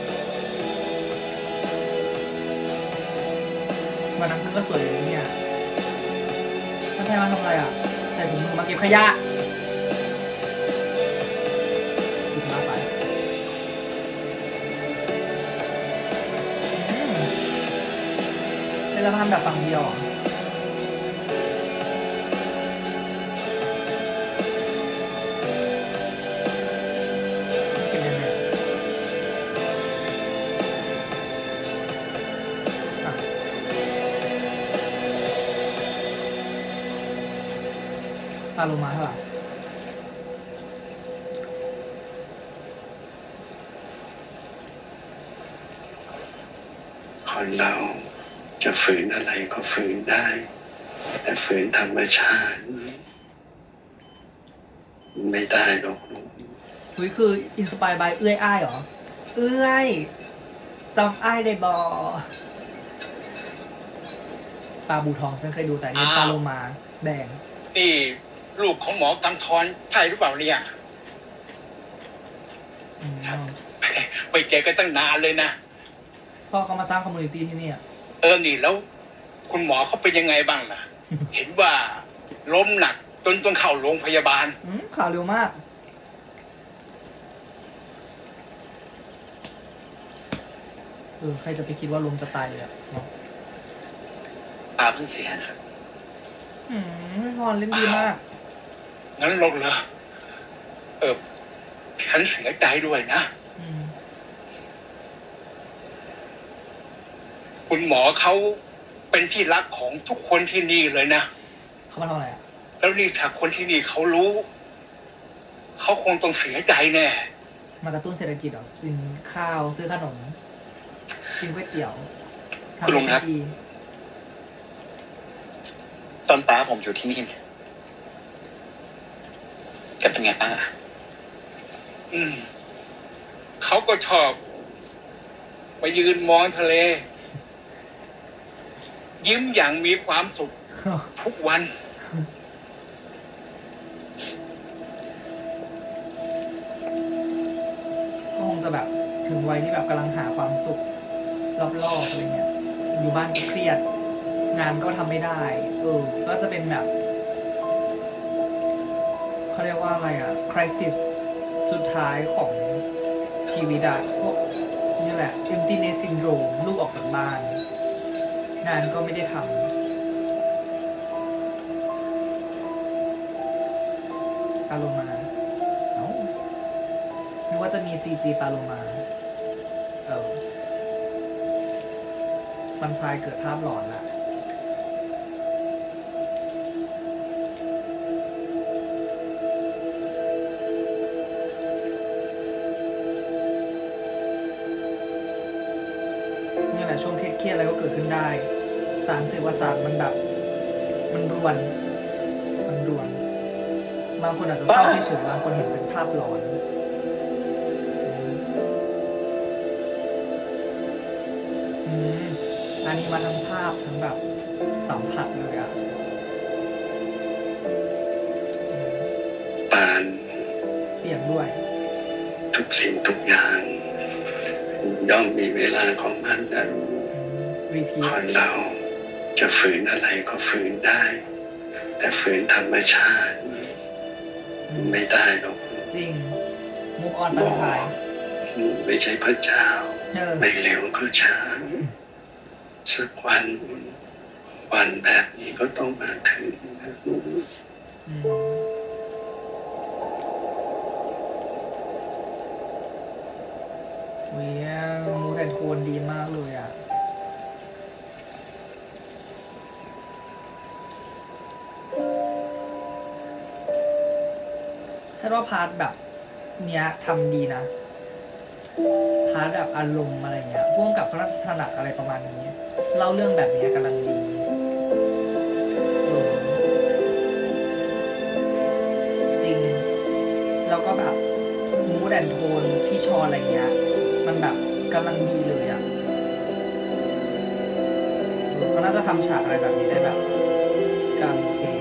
วันน้ำขึ้นก็สวยเลยเนี่ยปันชัยมาทำอะไรอ่ะใส่ถุงมือมาเก็บขยะเราทำแบบฝั่งเดียวเก็บยังไงปลาโลมาเท่าไหร่คนเราจะฝืนอะไรก็ฝืนได้แต่ฝืนธรรมชาติไม่ได้หรอกคืออินสปายบายเอื้อยอ้ายเหรอเอื้อยจำอ้ายได้บอปลาบูทองฉันเคยดูแต่นี่ปลาโลมาแดงนี่ลูกของหมอกำธรใช่หรือเปล่าเนี่ยไปเจอกันตั้งนานเลยนะพ่อเขามาสร้างคอมมูนิตี้ที่นี่นี่แล้วคุณหมอเขาเป็นยังไงบ้างล่ะ เห็นว่าล้มหนักจนต้องเข้าโรงพยาบาลข่าวเร็วมากใครจะไปคิดว่าล้มจะตายเลยตาเพิ่งเสียนะครับพรเล่นดีมากงั้นลงเหรอฉันเสียใจด้วยนะคุณหมอเขาเป็นที่รักของทุกคนที่นี่เลยนะเขามาทำอะไรแล้วนี่ถ้าคนที่นี่เขารู้เขาคงต้องเสียใจแน่มากระตุ้นเศรษฐกิจกินข้าวซื้อขนมกินก๋วยเตี๋ยวคุณลุงครับตอนป้าผมอยู่ที่นี่แกเป็นไงบ้างอ่ะเขาก็ชอบไปยืนมองทะเล ยิ้มอย่างมีความสุข ทุกวันก็คงจะแบบถึงวัยที่แบบกำลังหาความสุขรอบๆอะไรเงี้ยอยู่บ้านก็เครียดงานก็ทำไม่ได้ก็จะเป็นแบบเขาเรียกว่าอะไรอะ crisis สุดท้ายของชีวิตอะพวกนี่แหละ emptiness syndrome ลูกออกจากบ้านงานก็ไม่ได้ทำปาโลมานึกว่าจะมี CG ปาโลมาบัญชายเกิดภาพหลอนละนี่แหละช่วงเครียดๆอะไรก็เกิดขึ้นได้สารสื่อประสาทมันแบบมันรวนบางคนอาจจะเศร้าเฉยๆบางคนเห็นเป็นภาพหลอนอันนี้มาทั้งภาพทั้งแบบสัมผัสเลยอ่ะปานเสียงด้วยทุกสิ่งทุกอย่างย่อมมีเวลาของมันนะคนเราจะฝืนอะไรก็ฝืนได้แต่ฝืนธรรมชาติไม่ได้หรอกจริงมุกออนบัญชายไม่ใช่พระเจ้าไม่เร็วก็ช้าสักวันแบบนี้ก็ต้องมาถึงมูดแอนโทนดีมากเลยอ่ะฉันว่าพาร์ทแบบเนี้ยทำดีนะพาร์ทแบบอารมณ์อะไรเงี้ยพ่วงกับเขาน่าจะถนัดอะไรประมาณนี้เล่าเรื่องแบบนี้กำลังดีจริงแล้วก็แบบมูดแอนโทนพี่ชออะไรเงี้ยมันแบบกำลังดีเลยอ่ะเขาน่าจะทำฉากอะไรแบบนี้ได้แบบกำลังโอเค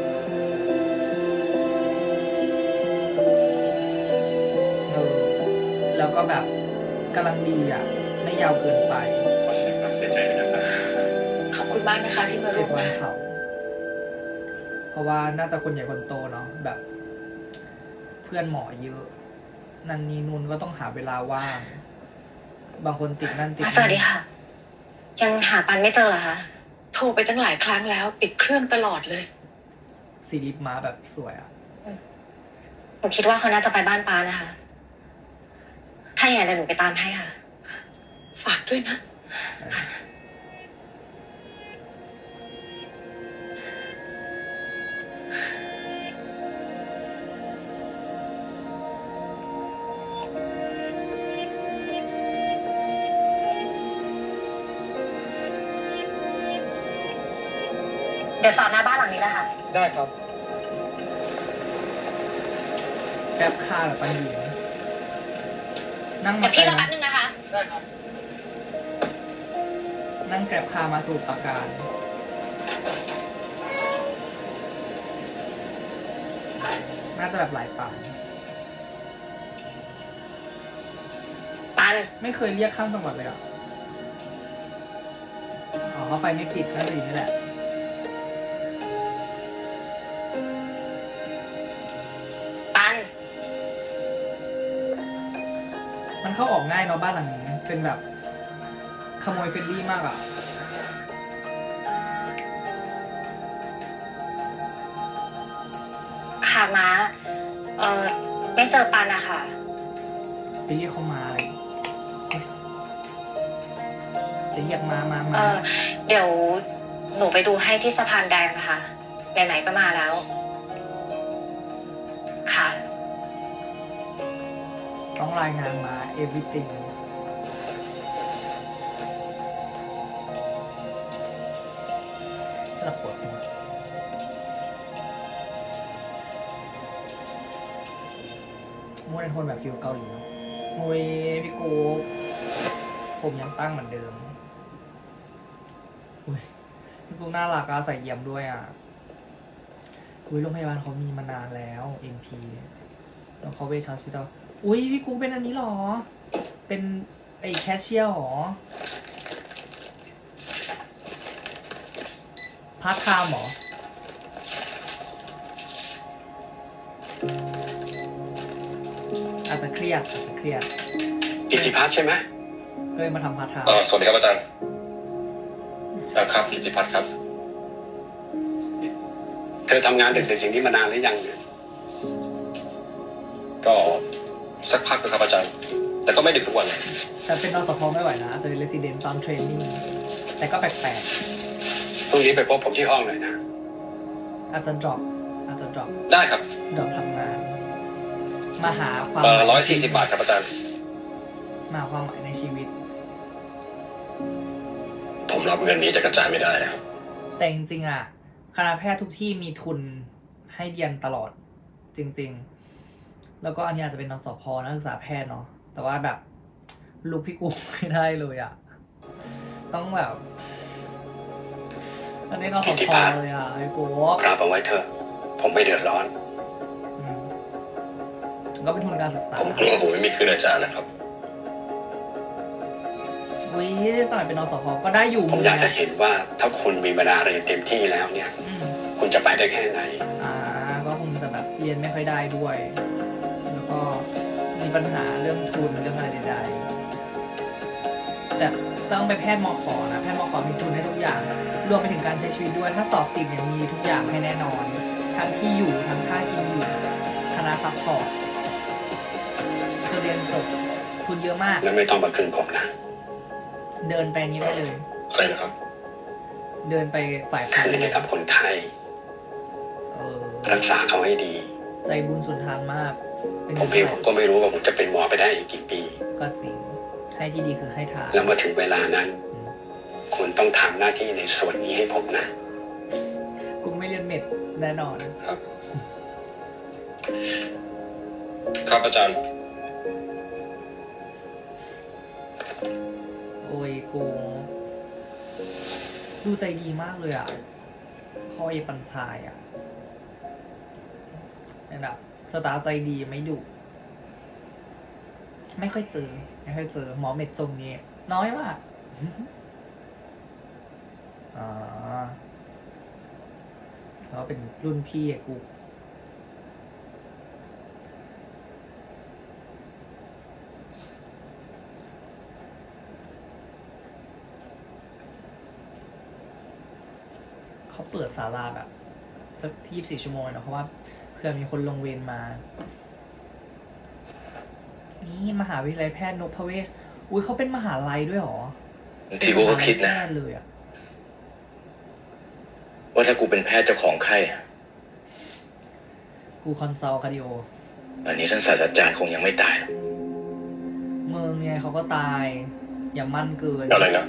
แล้วก็แบบกำลังดีอ่ะไม่ยาวเกินไปขอแสดงความเสียใจด้วยนะครับขอบคุณมากนะคะที่มาร่วมงานเพราะว่าน่าจะคนใหญ่คนโตเนาะแบบเพื่อนหมอเยอะนันนี่นุ่นก็ต้องหาเวลาว่างบางคนติดนั่นติดสวัสดีค่ะยังหาปันไม่เจอเหรอคะโทรไปตั้งหลายครั้งแล้วปิดเครื่องตลอดเลยสีลิปมาแบบสวยอ่ะหนูคิดว่าเขาน่าจะไปบ้านปานะคะถ้าอย่างนั้นหนูไปตามให้ค่ะฝากด้วยนะเดี๋ยวจอดหน้าบ้านหลังนี้แล้วค่ะได้ครับแอบค่าหรือปันหญิงนั่งเดี๋ยวพี่รอแป๊บนึงนะคะได้ครับนั่งแกร็บคามาสู่ปราการน่าจะแบบหลายปังไม่เคยเรียกข้ามจังหวัดเลยอ่ะอ๋อเขาไฟไม่ปิดก็เลยนี่แหละมันเข้าออกง่ายเนาะบ้านหลังนี้เป็นแบบขโมยเฟรนลี่มากอ่ะค่ะม้าไม่เจอปันอะค่ะไปเรียกเขามาอะไรไปเรียกมาเดี๋ยวหนูไปดูให้ที่สะพานแดงนะคะไหนๆก็มาแล้วค่ะต้องรายงานมา everything มูนเป็นคนแบบฟิลเกาหลีเนาะโอ้ยพี่กูผมยังตั้งเหมือนเดิมอุ้ยพี่กูน่ารักอะใส่เยี่ยมด้วยอะอุ้ยโรงพยาบาลเขามีมานานแล้ว NP โรงพยาบาลเวชฮอสพิทอลอุ้ยพี่กูเป็นอันนี้หรอเป็นไอ้แคชเชียร์หรอพาร์ทไทม์หรออาจจะเครียดกิติพัฒน์ใช่ไหมก็เลยมาทำพาร์ทไทม์สวัสดีครับอาจารย์ครับกิติพัฒน์ครับเธอทำงานดึกๆอย่างนี้มานานหรือยังเนี่ยก็สักพักนะครับอาจารย์แต่ก็ไม่ดึกทุกวันเลยแต่เป็นนสพไม่ไหวนะจะเป็น resident ตอนเทรนนิ่งแต่ก็แปลกพรุ่งนี้ไปพบผมที่ห้องหน่อยนะอาจจะ drop ได้ครับ drop ทำงานมาหาความ 140 บาทครับอาจารย์มาความหมายในชีวิตผมรับเงินนี้จากอาจารย์ไม่ได้ครับแต่จริงๆอ่ะคณะแพทย์ทุกที่มีทุนให้เรียนตลอดจริงๆแล้วก็อันนี้อาจจะเป็นนสพนักศึกษาแพทย์เนาะแต่ว่าแบบลูกพี่กูไม่ได้เลยอ่ะต้องแบบอันนี้นสพเลยอ่ะไอ้กูกลับเอาไว้เถอะผมไม่เดือดร้อนก็เป็นทุนการศึกษาผมกลัวผมไม่มีคืนอาจารย์นะครับวิสมัยเป็นนสพก็ได้อยู่ผมอยากจะเห็นว่าถ้าคุณมีเวลาเรียนเต็มที่แล้วเนี่ยคุณจะไปได้แค่ไหนก็คงจะแบบเรียนไม่ค่อยได้ด้วยแล้วก็มีปัญหาเรื่องทุนเรื่องอะไรใดๆแต่ต้องไปแพทย์มข.นะแพทย์มข.มีทุนให้ทุกอย่างรวมไปถึงการใช้ชีวิตด้วยถ้าสอบติดเนี่ยมีทุกอย่างให้แน่นอนทั้งที่อยู่ทั้งค่ากินอยู่คณะซัพพอร์ตจะเรียนจบทุนเยอะมากแล้วไม่ต้องมาคืนผมนะเดินไปนี้ได้เลยใช่นะครับเดินไปฝ่ายคืนให้กับคนไทยรักษาเขาให้ดีใจบุญสุนทานมากผมเองผมก็ไม่รู้ว่าผมจะเป็นหมอไปได้อีกกี่ปีก็จริงให้ที่ดีคือให้ทานแล้วมาถึงเวลานั้นคุณต้องทำหน้าที่ในส่วนนี้ให้ผมนะกูไม่เรียนเม็ดแน่นอนครับอาจารย์โอ้ยกูดูใจดีมากเลยอ่ะพ่อไอ้ปัญชายอ่ะเนี่ยนะสตาร์ใจดีไม่ดุไม่ค่อยเจอหมอเม็ดจงนี้น้อยมากเขาเป็นรุ่นพี่ไอ้กูเขาเปิดศาลาแบบสัก24 ชั่วโมงเนาะเพราะว่าเพื่อมีคนลงเวรมานี่มหาวิทยาลัยแพทย์นพเวศอุ้ยเขาเป็นมหาลัยด้วยหรอที่กูก็คิดนะเลยอะว่าถ้ากูเป็นแพทย์เจ้าของไข้กูคอนซัลท์คาร์ดิโออันนี้ท่านศาสตราจารย์คงยังไม่ตายเมืองไงเขาก็ตายอย่ามั่นเกินอะไรนะ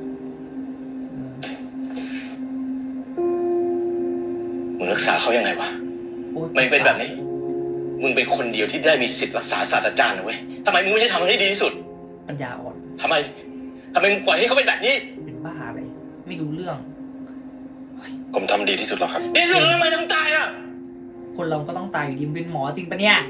มึงรักษาเขายังไงวะไม่เป็นแบบนี้มึงเป็นคนเดียวที่ได้มีสิทธิ์รักษาศาสตราจารย์นะเว้ยทำไมมึงไม่ได้ทำให้ดีที่สุดปัญญาอ่อนทำไมมึงปล่อยให้เขาเป็นแบบนี้เป็นบ้าอะไรไม่รู้เรื่องผมทำดีที่สุดแล้วครับดีที่สุดแล้วทำไมต้องตายอ่ะคนเราก็ต้องตายอยู่ดีเป็นหมอจริงปะเนี่ย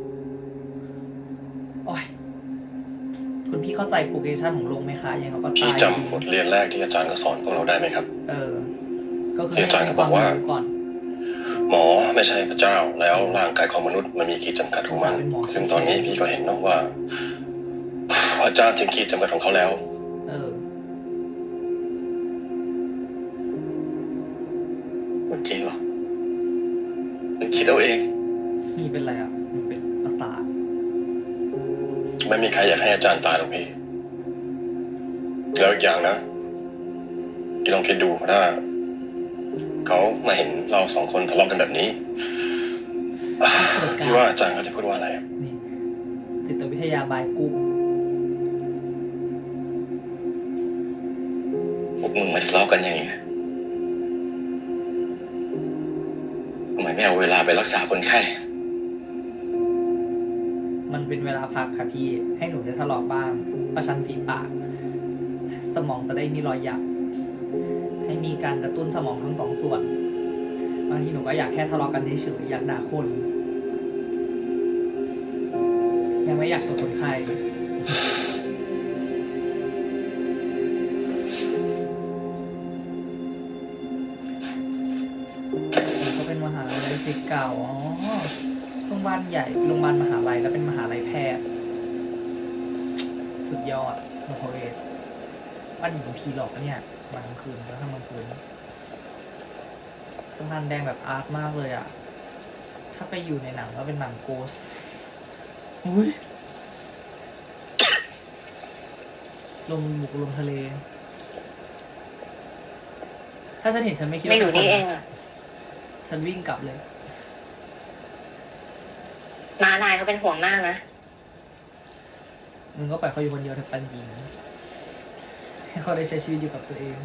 โอ้ยคุณพี่เข้าใจโปรเกรสชั่นของโรงไหมคะยังเขาก็ตายพี่จำบทเรียนแรกที่อาจารย์ก็สอนพวกเราได้ไหมครับก็คืออาจารย์ก็บอกว่าก่อนหมอไม่ใช่พระเจ้าแล้วร่างกายของมนุษย์มันมีขีดจำกัดของมันซึ่งตอนนี้พี่ก็เห็นนะว่าอาจารย์ถึงขีดจำกัดของเขาแล้วโอเคหรอมันคิดเอาเองนี่เป็นอะไรอ่ะมันเป็นประสาทไม่มีใครอยากให้อาจารย์ตายหรอกพี่แล้วอีกอย่างนะพี่ลองคิดดูถ้าเขามาเห็นเราสองคนทะเลาะกันแบบนี้พี่ว่าอาจารย์เขาจะพูดว่าอะไรนี่จิตวิทยาบายกุ๊กพวกมึงมาทะเลาะกันยังไงทำไมไม่เอาเวลาไปรักษาคนไข้มันเป็นเวลาพักค่ะพี่ให้หนูได้ทะเลาะบ้างประชันฝีปากสมองจะได้มีรอยหยักให้มีการกระตุ้นสมองทั้งสองส่วนบางทีหนูก็อยากแค่ทะเลาะกันเฉยๆอยากด่าคนยังไม่อยากตัวคนไข้ก็เป็นมหาลัยศิษย์เก่าอ๋อโรงพยาบาลใหญ่โรงพยาบาลมหาลัยแล้วเป็นมหาลัยแพทย์สุดยอดโรงพยาบาลบ้านหญิงผีหลอกเนี่ยบางคืนแล้วทั้งบางคืนสะพานแดงแบบอาร์ตมากเลยอ่ะถ้าไปอยู่ในหนังก็เป็นหนังโกสอุ้ยลมบุกลมทะเลถ้าฉันเห็นฉันไม่คิดว่าไม่อยู่นี่เองอ่ะฉันวิ่งกลับเลยม้านายเขาเป็นห่วงมากนะมึงก็ปล่อยเขาอยู่คนเดียวเถอะปันหญิงให้เขาได้ใช้ชีวิตอยู่กับตัวเอง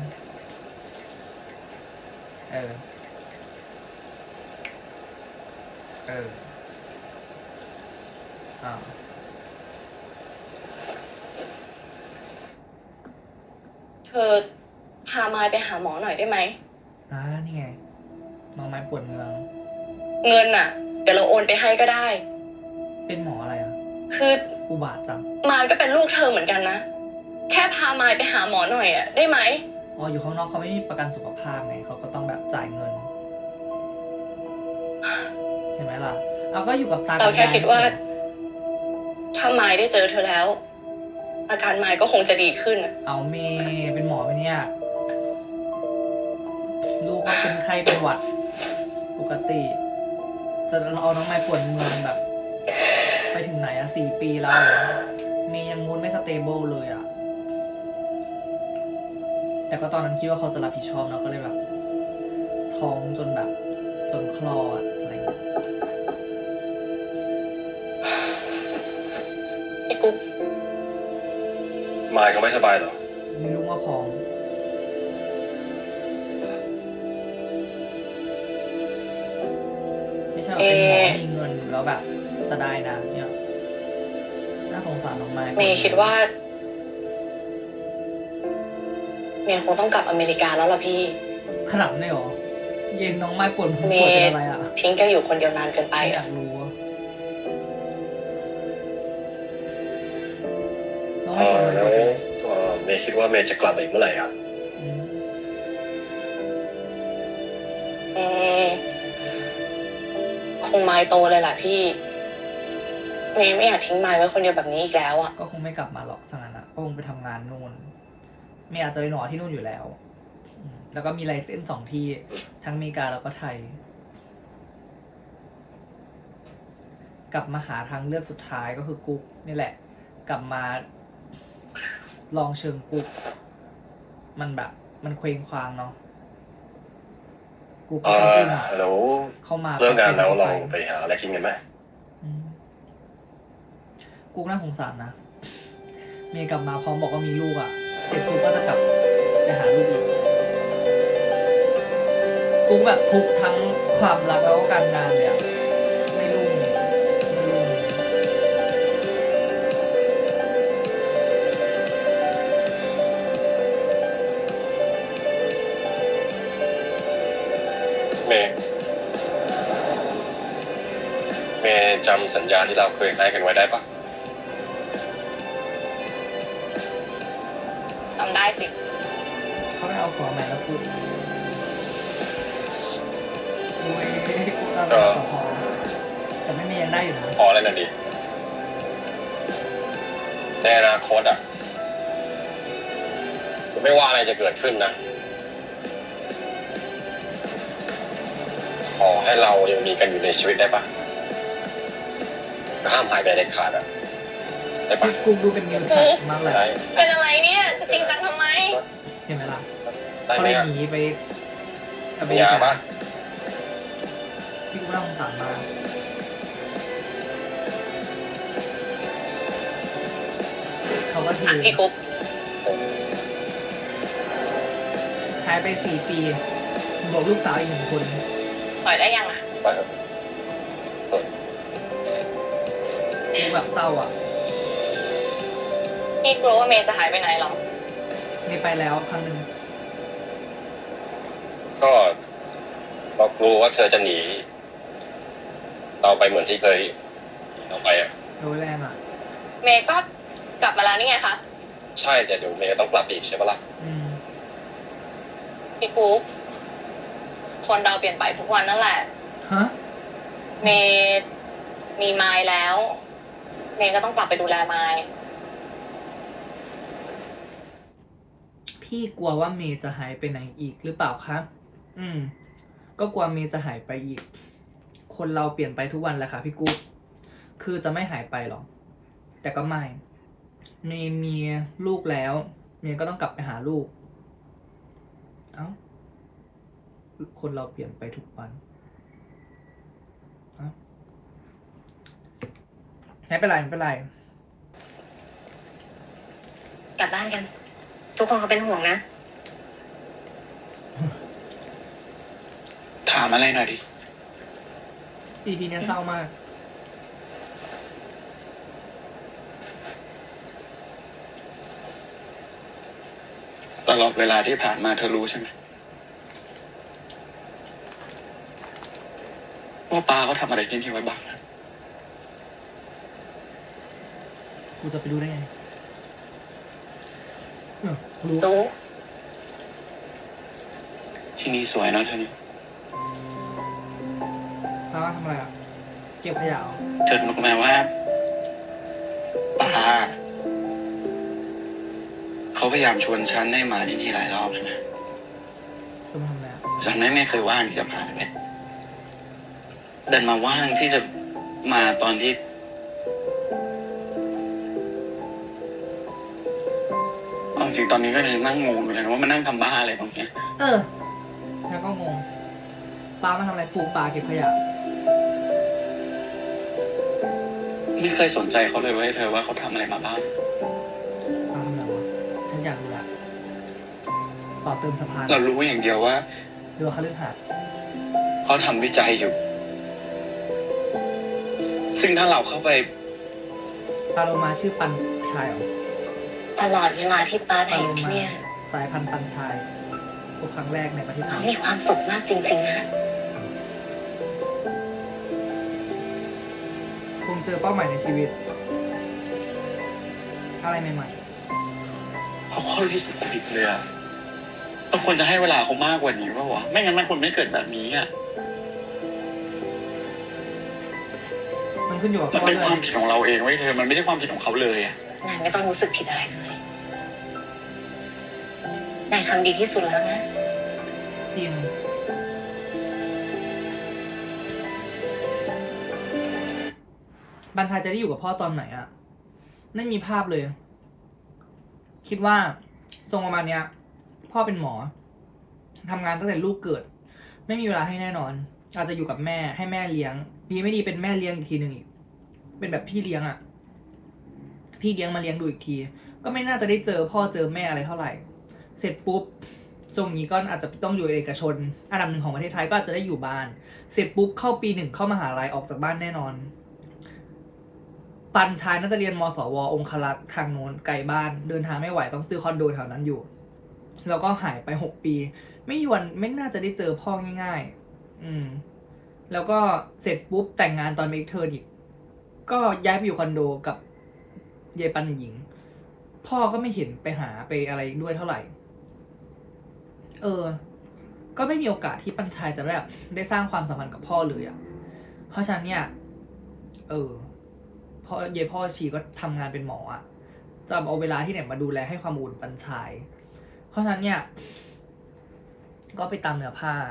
เธอพามายไปหาหมอหน่อยได้ไหมนี่ไงน้องไม้ปวดเมืองเงินน่ะเดี๋ยวเราโอนไปให้ก็ได้เป็นหมออะไรอ่ะคืออุบาทจังมายก็เป็นลูกเธอเหมือนกันนะแค่พามายไปหาหมอหน่อยอ่ะได้ไหมอยู่ข้างนอกเขาไม่มีประกันสุขภาพไงเขาก็ต้องแบบจ่ายเงินเห็นไหมล่ะเอาก็อยู่กับตาเราแค่คิดว่าถ้ามายได้เจอเธอแล้วอาการมายก็คงจะดีขึ้นเอาเมย์เป็นหมอไหมเนี่ยลูกก็เป็นไข้เป็นหวัดปกติจะเอาน้องไม้ปวดเมืองแบบไปถึงไหนอะ4 ปีแล้วเมย์ยังมูดไม่สเตเบิลเลยอะแต่ก็ตอนนั้นคิดว่าเขาจะรับผิดชอบเนาะก็เลยแบบท้องจนแบบจนคลอดอะไรอย่างเงี้ยไอ้กุ๊กมายเขาไม่สบายหรอมีลูกมาพร้อมไม่ใช่เป็นหมอมีเงินแล้วแบบจะได้นะเนี่ยน่าสงสารน้องไม้เมย์คิดว่าเมย์คงต้องกลับอเมริกาแล้วล่ะพี่ขนาดนั้นเลยเหรอเย็นน้องไม้ปวดหัวปวดเป็นอะไรอ่ะทิ้งแกอยู่คนเดียวนานเกินไปอยากรู้น้องไม้ปวดแล้วเมย์คิดว่าเมย์จะกลับอีกเมื่อไหร่ครับคงไม้โตเลยแหละพี่เมย์ไม่อยากทิ้งไม้ไว้คนเดียวแบบนี้อีกแล้วอ่ะก็คงไม่กลับมาหรอกสักนั้นอ่ะก็คงไปทำงานนู่นเมย์อาจจะไปหนอที่นู่นอยู่แล้วแล้วก็มีไลเซนส์2 ที่ทั้งอเมริกาแล้วก็ไทยกลับมาหาทางเลือกสุดท้ายก็คือกุ๊กนี่แหละกลับมาลองเชิงกุ๊กมันแบบมันเคว้งคว้างเนาะกุ๊กก็คงอึ้งอ่ะแล้วเข้ามาเรื่องงานแล้วเราไปหาอะไรกินกันไหมกุ๊กน่าสงสารนะเมย์กลับมาพร้อมบอกว่ามีลูกอ่ะเสร็จกุ๊กก็จะกลับไปหาลูกอีกกุ๊กแบบทุกทั้งความรักแล้วก็การงานเลยอ่ะไม่รุ่งเมย์จำสัญญาที่เราเคยให้กันไว้ได้ปะจำได้สิเขาไม่เอาผัวใหม่แล้วกูแต่ไม่มียังได้อยู่นะพอแล้วนะดิในอนาคตอ่ะไม่ว่าอะไรจะเกิดขึ้นนะขอให้เรายังมีกันอยู่ในชีวิตได้ปะห้ามหายไปเด็ดขาดอ่ะได้ปะกูดูเป็นเงินชัดมากเลยเป็นอะไรเนี่ยจะจริงจังทำไมเห็นไหมล่ะเขาเลยหนีไปอเมริกาพี่กูน่าสงสารมากเขาก็ทีพี่กุ๊กหายไป4 ปีบวกลูกสาวอีก1 คนปล่อยได้ยังอ่ะไปครับพแบบเศร้าอ่ะพี่กลัวว่าเมย์จะหายไปไหนหรอเมย์ไปแล้วครั้งหนึ่งก็เรากลัวว่าเธอจะหนีเราไปเหมือนที่เคยเราไปอ่ะโดยแรงอ่ะเมย์ก็กลับมาแล้วนี่ไงคะใช่แต่เดี๋ยวเมย์ต้องกลับอีกใช่ปะล่ะพี่ปุ๊กคนเราเปลี่ยนไปทุกวันนั่นแหละฮะเมย์มีไมล์แล้วเมย์ก็ต้องกลับไปดูแลไมล์พี่กลัวว่าเมย์จะหายไปไหนอีกหรือเปล่าคะก็กลัวเมย์จะหายไปอีกคนเราเปลี่ยนไปทุกวันแหละค่ะพี่กุ๊กคือจะไม่หายไปหรอกแต่ก็ไม่เมย์มีลูกแล้วเมย์ก็ต้องกลับไปหาลูกเอ้าคนเราเปลี่ยนไปทุกวันไม่เป็นไรไม่เป็นไรกลับบ้านกันทุกคนเขาเป็นห่วงนะถามอะไรหน่อยดิ EP นี้เศร้ามากตลอดเวลาที่ผ่านมาเธอรู้ใช่ไหมว่าป้าเขาทำอะไรที่นี่ไว้บ้างกูจะไปดูได้ไงรู้ที่นี่สวยเนาะเธอนี่ป้าทำอะไรอ่ะเก็บขยะเธอรู้ไหมว่าป้าเขาพยายามชวนฉันให้มาที่นี่หลายรอบเลยนะจะมาทำอะไรฉันไม่เคยว่างที่จะมาเลยเดินมาว่างที่จะมาตอนที่จริงตอนนี้ก็เลยนั่งงงอยู่เลยนะว่ามันนั่งทำบ้าอะไรตรงเนี้ยแล้วก็งงป้ามาทำอะไรปลูกป่าเก็บขยะไม่เคยสนใจเขาเลยว่าเธอว่าเขาทำอะไรมาบ้างป้าทำอะไรวะฉันอยากรู้ละต่อเติมสะพานเรารู้อย่างเดียวว่าดูเขาเลือกหาเขาทำวิจัยอยู่ซึ่งถ้าเราเข้าไปปาโลมาชื่อปันชายเหรอตลอดเวลาที่ป้าได้อยู่ที่นี่สายพันธุ์ปันชายพบครั้งแรกในประเทศไทยมีความสุขมากจริงๆนะคงเจอเป้าหมายในชีวิตอะไรใหม่ๆเขาค่อยรู้สึกผิดเลยอะเราควรจะให้เวลาเขามากกว่านี้ป่าวะไม่งั้นมันควรไม่เกิดแบบนี้อะมันขึ้นอยู่กับมันเป็นความผิดของเราเองไว้เธอมันไม่ใช่ความผิดของเขาเลยอะนายไม่ต้องรู้สึกผิดอะไรเลยนายทำดีที่สุดแล้วนะจริงบัญชาจะได้อยู่กับพ่อตอนไหนอะไม่มีภาพเลยคิดว่าทรงประมาณเนี้ยพ่อเป็นหมอทำงานตั้งแต่ลูกเกิดไม่มีเวลาให้แน่นอนอาจจะอยู่กับแม่ให้แม่เลี้ยงดีไม่ดีเป็นแม่เลี้ยงอีกทีหนึ่งอีกเป็นแบบพี่เลี้ยงอะพี่เลี้ยงมาเลี้ยงดูอีกทีก็ไม่น่าจะได้เจอพ่อเจอแม่อะไรเท่าไหร่เสร็จปุ๊บทรงนี้ก็อาจจะต้องอยู่เอกชนอันดับหนึ่งของประเทศไทยก็อาจจะได้อยู่บ้านเสร็จปุ๊บเข้าปี1เข้ามหาลัยออกจากบ้านแน่นอนปันชายน่าจะเรียนมสวองคลักษ์ทางโน้นไกลบ้านเดินทางไม่ไหวต้องซื้อคอนโดแถวนั้นอยู่แล้วก็หายไป6 ปีไม่มีวันไม่น่าจะได้เจอพ่อง่ายๆแล้วก็เสร็จปุ๊บแต่งงานตอนเมกเทอร์อีกก็ย้ายไปอยู่คอนโดกับเยปันหญิงพ่อก็ไม่เห็นไปหาไปอะไรด้วยเท่าไหร่ก็ไม่มีโอกาสที่ปัญชัยจะแบบได้สร้างความสัมพันธ์กับพ่อเลยอ่ะเพราะฉะนั้นเนี่ยพ่อชีก็ทำงานเป็นหมออ่ะจะเอาเวลาที่ไหนมาดูแลให้ความอุ่นปัญชัยเพราะฉะนั้นเนี่ยก็ไปตามเนื้อผ้า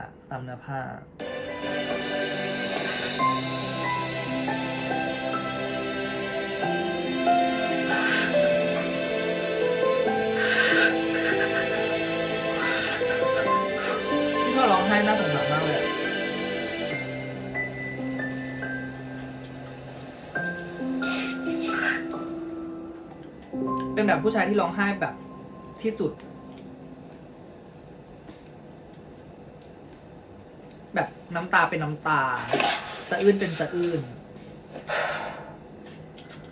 ร้องไห้น่าสงสารมากเลยเป็นแบบผู้ชายที่ร้องไห้แบบที่สุดแบบน้ำตาเป็นน้ำตาสะอื้นเป็นสะอื้น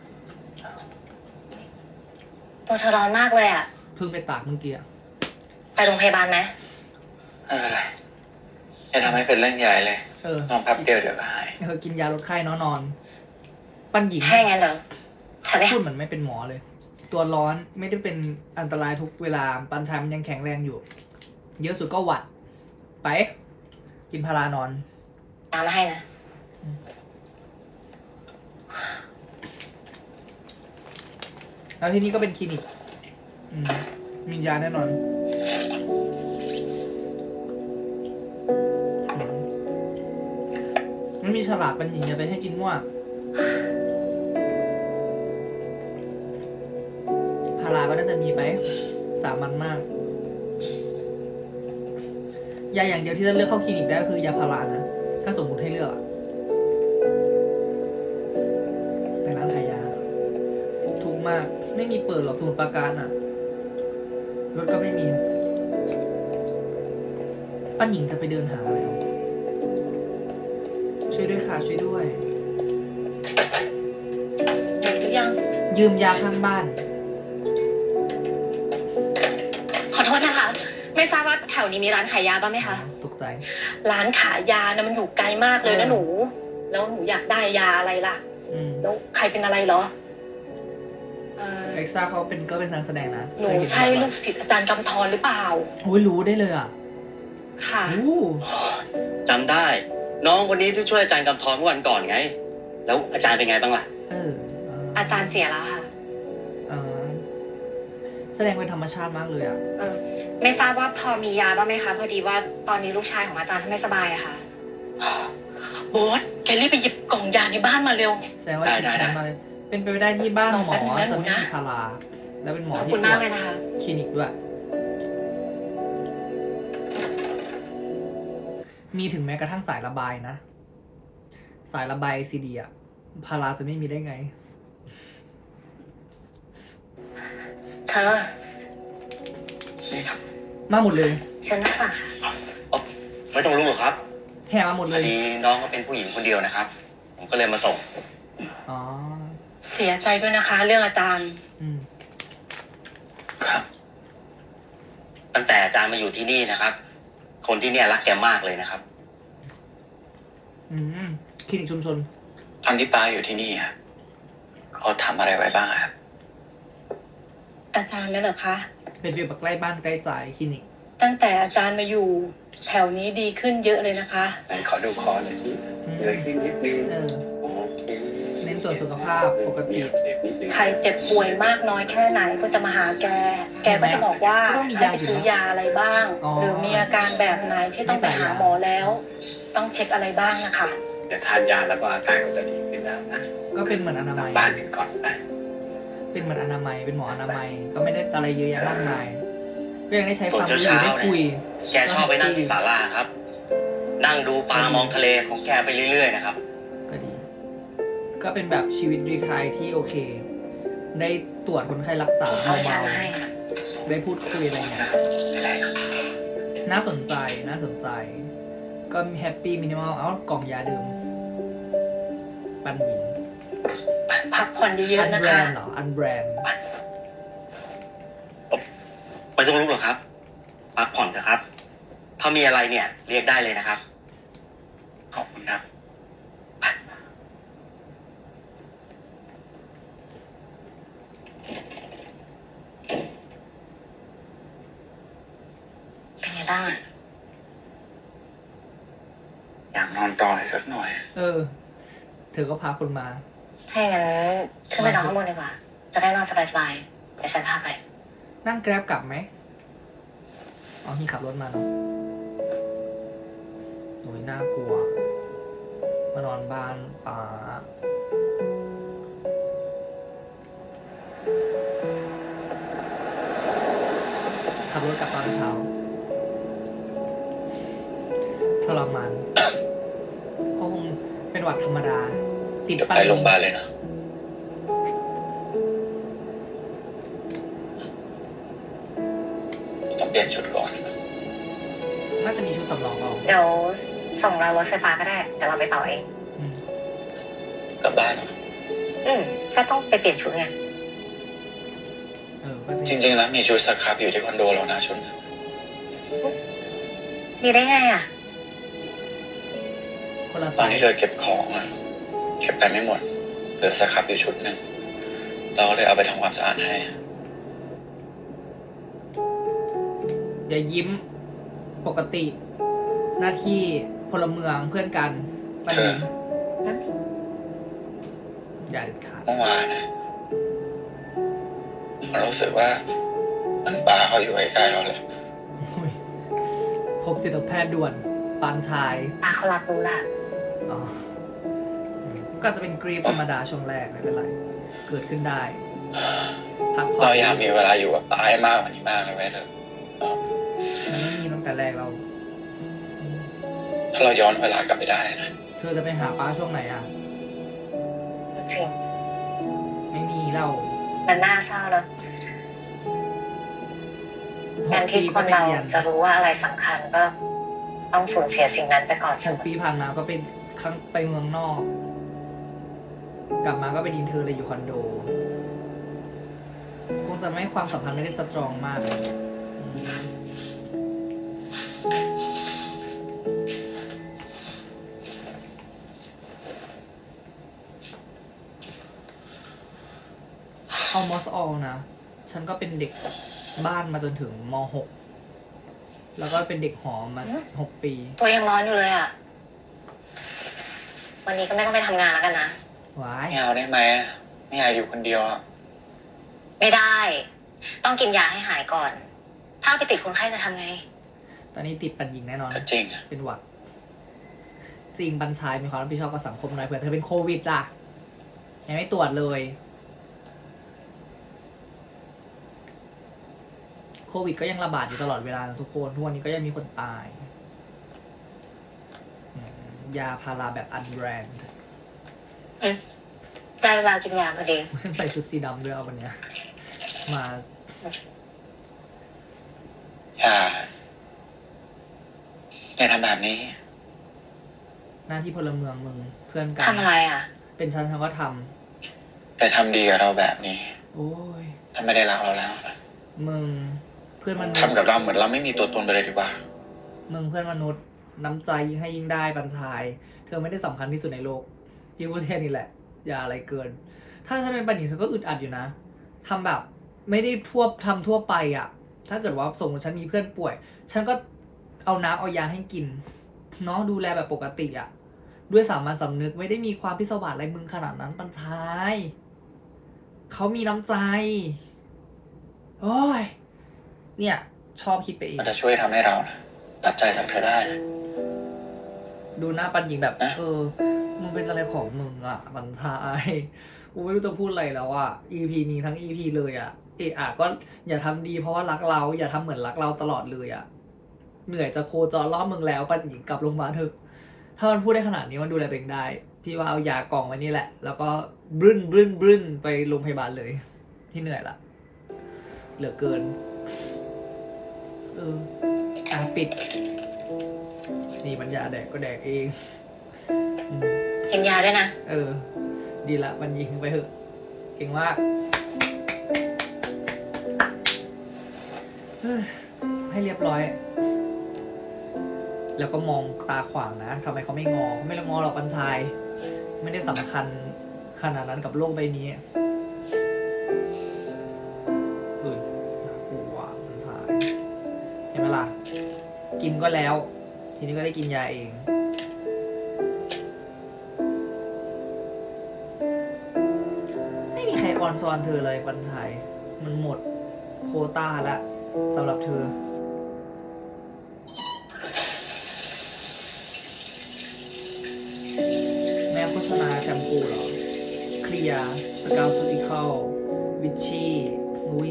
ตัวเธอร้อนมากเลยอ่ะเพิ่งไปตากเมื่อกี้ไปโรงพยาบาลไหมอะไรจะทำให้เป็นเรื่องใหญ่เลยนอนแป๊บเดียวเดี๋ยวก็หายกินยาลดไข้นอนปั้นหญิงให้งั้นเหรอฉันไม่พูดเหมือนไม่เป็นหมอเลย ตัวร้อนไม่ได้เป็นอันตรายทุกเวลาปันชายมันยังแข็งแรงอยู่เยอะสุดก็หวัดไปกินพารานอนน้ำมาให้นะแล้วที่นี่ก็เป็นคลินิกมียาแน่นอนมันมีฉลากปันหญิงอย่าไปให้กินมั่วพาราก็น่าจะมีไปสามัญมากยาอย่างเดียวที่จะเลือกเข้าคลินิกได้ก็คือยาพารานะถ้าสมมุติให้เลือกไปร้านขายยาถูกมากไม่มีเปิดหรอกสมุทรปราการอ่ะรถก็ไม่มีป้าหญิงจะไปเดินหาแล้วช่วยด้วยค่ะช่วยด้วยหรือยังยืมยาข้างบ้านขอโทษนะคะไม่ทราบว่าแถวนี้มีร้านขายยาบ้างไหมคะตกใจร้านขายยานะมันอยู่ไกลมากเลยนะหนูแล้วหนูอยากได้ยาอะไรล่ะแล้วใครเป็นอะไรเหรอเอ็กซ่าเขาเป็นก็เป็นนักแสดงนะหนูใช่ลูกศิษย์อาจารย์กำธรหรือเปล่าโอ้ยรู้ได้เลยอ่ะค่ะจำได้น้องคนนี้ที่ช่วยอาจารย์กำธรเมื่อวันก่อนไงแล้วอาจารย์เป็นไงบ้างล่ะอาจารย์เสียแล้วค่ะแสดงเป็นธรรมชาติมากเลยอ่ะไม่ทราบว่าพอมียาบ้างไหมคะพอดีว่าตอนนี้ลูกชายของอาจารย์ไม่สบายอะค่ะโบ๊ทแกรีบไปหยิบกล่องยาในบ้านมาเร็วแสดงว่าชิดแชมป์มาเลยเป็นไปได้ที่บ้านหมอจะไม่มีพาราแล้วเป็นหมอที่ตรวจคลินิกด้วยมีถึงแม้กระทั่งสายระบายนะสายระบายซีดีอะพาราจะไม่มีได้ไงเธอมาหมดเลยเชิญนั่งค่ะไม่ต้องรู้หรอกครับแห่มาหมดเลยดีน้องก็เป็นผู้หญิงคนเดียวนะครับผมก็เลยมาส่งเสียใจด้วยนะคะเรื่องอาจารย์ครับตั้งแต่อาจารย์มาอยู่ที่นี่นะครับคนที่เนี่ยรักแกมากเลยนะครับคลินิกชุมชนตอนที่ป้าอยู่ที่นี่ครับเขาทำอะไรไว้บ้างครับอาจารย์นั่นเหรอคะเป็นวิวแบบใกล้บ้านใกล้ใจคลินิกตั้งแต่อาจารย์มาอยู่แถวนี้ดีขึ้นเยอะเลยนะคะไหนขอดูคอหน่อยสิเลยขึ้นนิดนึงเน้นตรวจสุขภาพปกติใครเจ็บป่วยมากน้อยแค่ไหนก็จะมาหาแกก็จะบอกว่าให้ไปซื้อยาอะไรบ้างหรือมีอาการแบบไหนที่ต้องไปหาหมอแล้วต้องเช็คอะไรบ้างนะคะเดี๋ยวทานยาแล้วก็อาการก็จะดีขึ้นแล้วนะก็เป็นเหมือนอนามัยบ้านกันก่อนไปเป็นเหมือนอนามัยเป็นหมออนามัยก็ไม่ได้อะไรเยอะแยะมากมายก็ยังได้ใช้ความรู้ได้คุยแกชอบไปนั่งที่ศาลาครับนั่งดูปลามองทะเลของแกไปเรื่อยๆนะครับก็ดีก็เป็นแบบชีวิตรีไทร์ที่โอเคได้ตรวจคนไข้รักษาเบาๆได้พูดคุยอะไรเงี้ยน่าสนใจก็แฮปปี้มินิมอลเอากล่องยาเดิมปันหญิงพักผ่อนเยอะๆนะคะอันแบรนด์เหรออันแบรนด์ไม่ต้องรู้หรอกครับพักผ่อนนะครับถ้ามีอะไรเนี่ยเรียกได้เลยนะครับขอบคุณครับเป็นไงบ้างอยากนอนต่อสักหน่อยเธอก็พาคนมาให้งั้นขึ้นไปนอนข้างบนดีกว่าจะได้นอนสบายๆเดี๋ยวฉันพาไปนั่งแกร็บกลับไหมที่ขับรถมาเนาะโอ้ยน่ากลัวมานอนบ้านป่าขับรถกลับตอนเช้าทรมานก็คงเป็นหวัดธรรมดาติดไปโรงพยาบาลเลยนะต้องเปลี่ยนชุดก่อนน่าจะมีชุดสำรองเปล่าเดี๋ยวส่งเรารถไฟฟ้าก็ได้เดี๋ยวเราไปต่อเองกลับบ้านเหรอก็ต้องไปเปลี่ยนชุดไงจริงๆแล้วมีชุดสครับอยู่ที่คอนโดเรานะชุดมีได้ไงอ่ะตอนที่เธอเก็บของอ่ะเก็บไปไม่หมดเหลือสครับอยู่ชุดหนึ่งเราก็เลยเอาไปทำความสะอาดให้อย่ายิ้มปกติหน้าที่พลเมืองเพื่อนกันปัญญิงอย่าเด็ดขาดเมื่อวานนะเรารู้สึกว่ามันปลาเขาอยู่ใกล้ๆเราเลยพบจิตแพทย์ด่วนปานชายปลาเขารับรู้ละก็จะเป็นกรีฟธรรมดาช่วงแรกไม่เป็นไรเกิดขึ้นได้พักผ่อนเราอยากมีเวลาอยู่กับปลาให้มากกว่านี้มากเลยแม่เธอมันไม่มีตั้งแต่แรกเราถ้าเราย้อนเวลากลับไปได้นะเธอจะไปหาป้าช่วงไหนอ่ะจริงไม่มีเรามันน่าเศร้าเนอะการที่คนเราจะรู้ว่าอะไรสำคัญก็ต้องสูญเสียสิ่งนั้นไปก่อน 6 ปีผ่านมาก็เป็นครั้งไปเมืองนอกกลับมาก็ไปดินเธอเลยอยู่คอนโดคงจะไม่ความสัมพันธ์ไม่ได้สตรองมากalmost all นะฉันก็เป็นเด็กบ้านมาจนถึงม.6 แล้วก็เป็นเด็กหอมา6 ปีตัวยังร้อนอยู่เลยอ่ะวันนี้ก็ไม่ต้องไปทำงานแล้วกันนะว้ายไม่เอาได้ไหมไม่อยากอยู่คนเดียวอ่ะไม่ได้ต้องกินยาให้หายก่อนถ้าไปติดคนไข้จะทำไงตอนนี้ติดปัญญิงแน่นอนจริงเป็นหวัดจริงบัญชายมีความรับผิดชอบกับสังคมหน่อยเผื่อเธอเป็นโควิดล่ะยังไม่ตรวจเลยโควิดก็ยังระบาดอยู่ตลอดเวลาทุกคนทุกวันนี้ก็ยังมีคนตายยาพาราแบบอันแบรนด์ได้เวลากินยาพอดีฉันใส่ชุดสีดำด้วยเอาวันเนี้ยมาอย่าทำแบบนี้หน้าที่พลเมืองมึงเพื่อนกันทำอะไรอ่ะเป็นฉันก็ทำแต่ทำดีกับเราแบบนี้โอ้ยถ้าไม่ได้รักเราแล้วมึงเพื่อนมนุษย์ทำกับเราเหมือนเราไม่มีตัวตนไปเลยดีกว่ามึงเพื่อนมนุษย์น้ำใจยิ่งให้ยิ่งได้บัญชายเธอไม่ได้สำคัญที่สุดในโลกพี่พูดแค่นี้แหละอย่าอะไรเกินถ้าฉันเป็นปัญญาฉันก็อึดอัดอยู่นะทำแบบไม่ได้ทำทั่วไปอ่ะถ้าเกิดว่าสมมติฉันมีเพื่อนป่วยฉันก็เอาน้ำเอายาให้กินเนาะดูแลแบบปกติอ่ะด้วยสามัญสำนึกไม่ได้มีความพิศวาสอะไรมึงขนาดนั้นปัญชายเขามีน้ำใจโอ้ยเนี่ยชอบคิดไปเองมันจะช่วยทำให้เราตัดใจจากเธอได้ดูหน้าปัญญิงแบบมึงเป็นอะไรของมึงอ่ะปัญชายกูไม่รู้จะพูดอะไรแล้วอ่ะ EP นี้ทั้ง EP เลยอ่ะก็อย่าทำดีเพราะว่ารักเราอย่าทำเหมือนรักเราตลอดเลยอ่ะเหนื่อยจะโคจรรอบมึงแล้วปัญญิงกลับลงมาเถอะถ้ามันพูดได้ขนาดนี้มันดูแลตัวเองได้พี่ว่าเอายากล่องไว้นี่แหละแล้วก็บึ้นไปโรงพยาบาลเลยที่เหนื่อยละเหลือเกินปิดนี่มันยาแดกก็แดกเองกินยาด้วยนะดีละมันยิงไปเถอะเก่งมากให้เรียบร้อยแล้วก็มองตาขวางนะทำไมเขาไม่งอเขาไม่ละงอหรอกปัญชายไม่ได้สำคัญขนาดนั้นกับโลกใบนี้กูว่าปัญชายเห็นไหมล่ะกินก็แล้วทีนี้ก็ได้กินยาเองไม่มีใครออนซอนเธอเลยปัญชายมันหมดโควต้าแล้วสำหรับเธอแม่โฆษณาแชมพูเหรอเคลียร์สกาวซูติคอลวิชชี่อุ้ย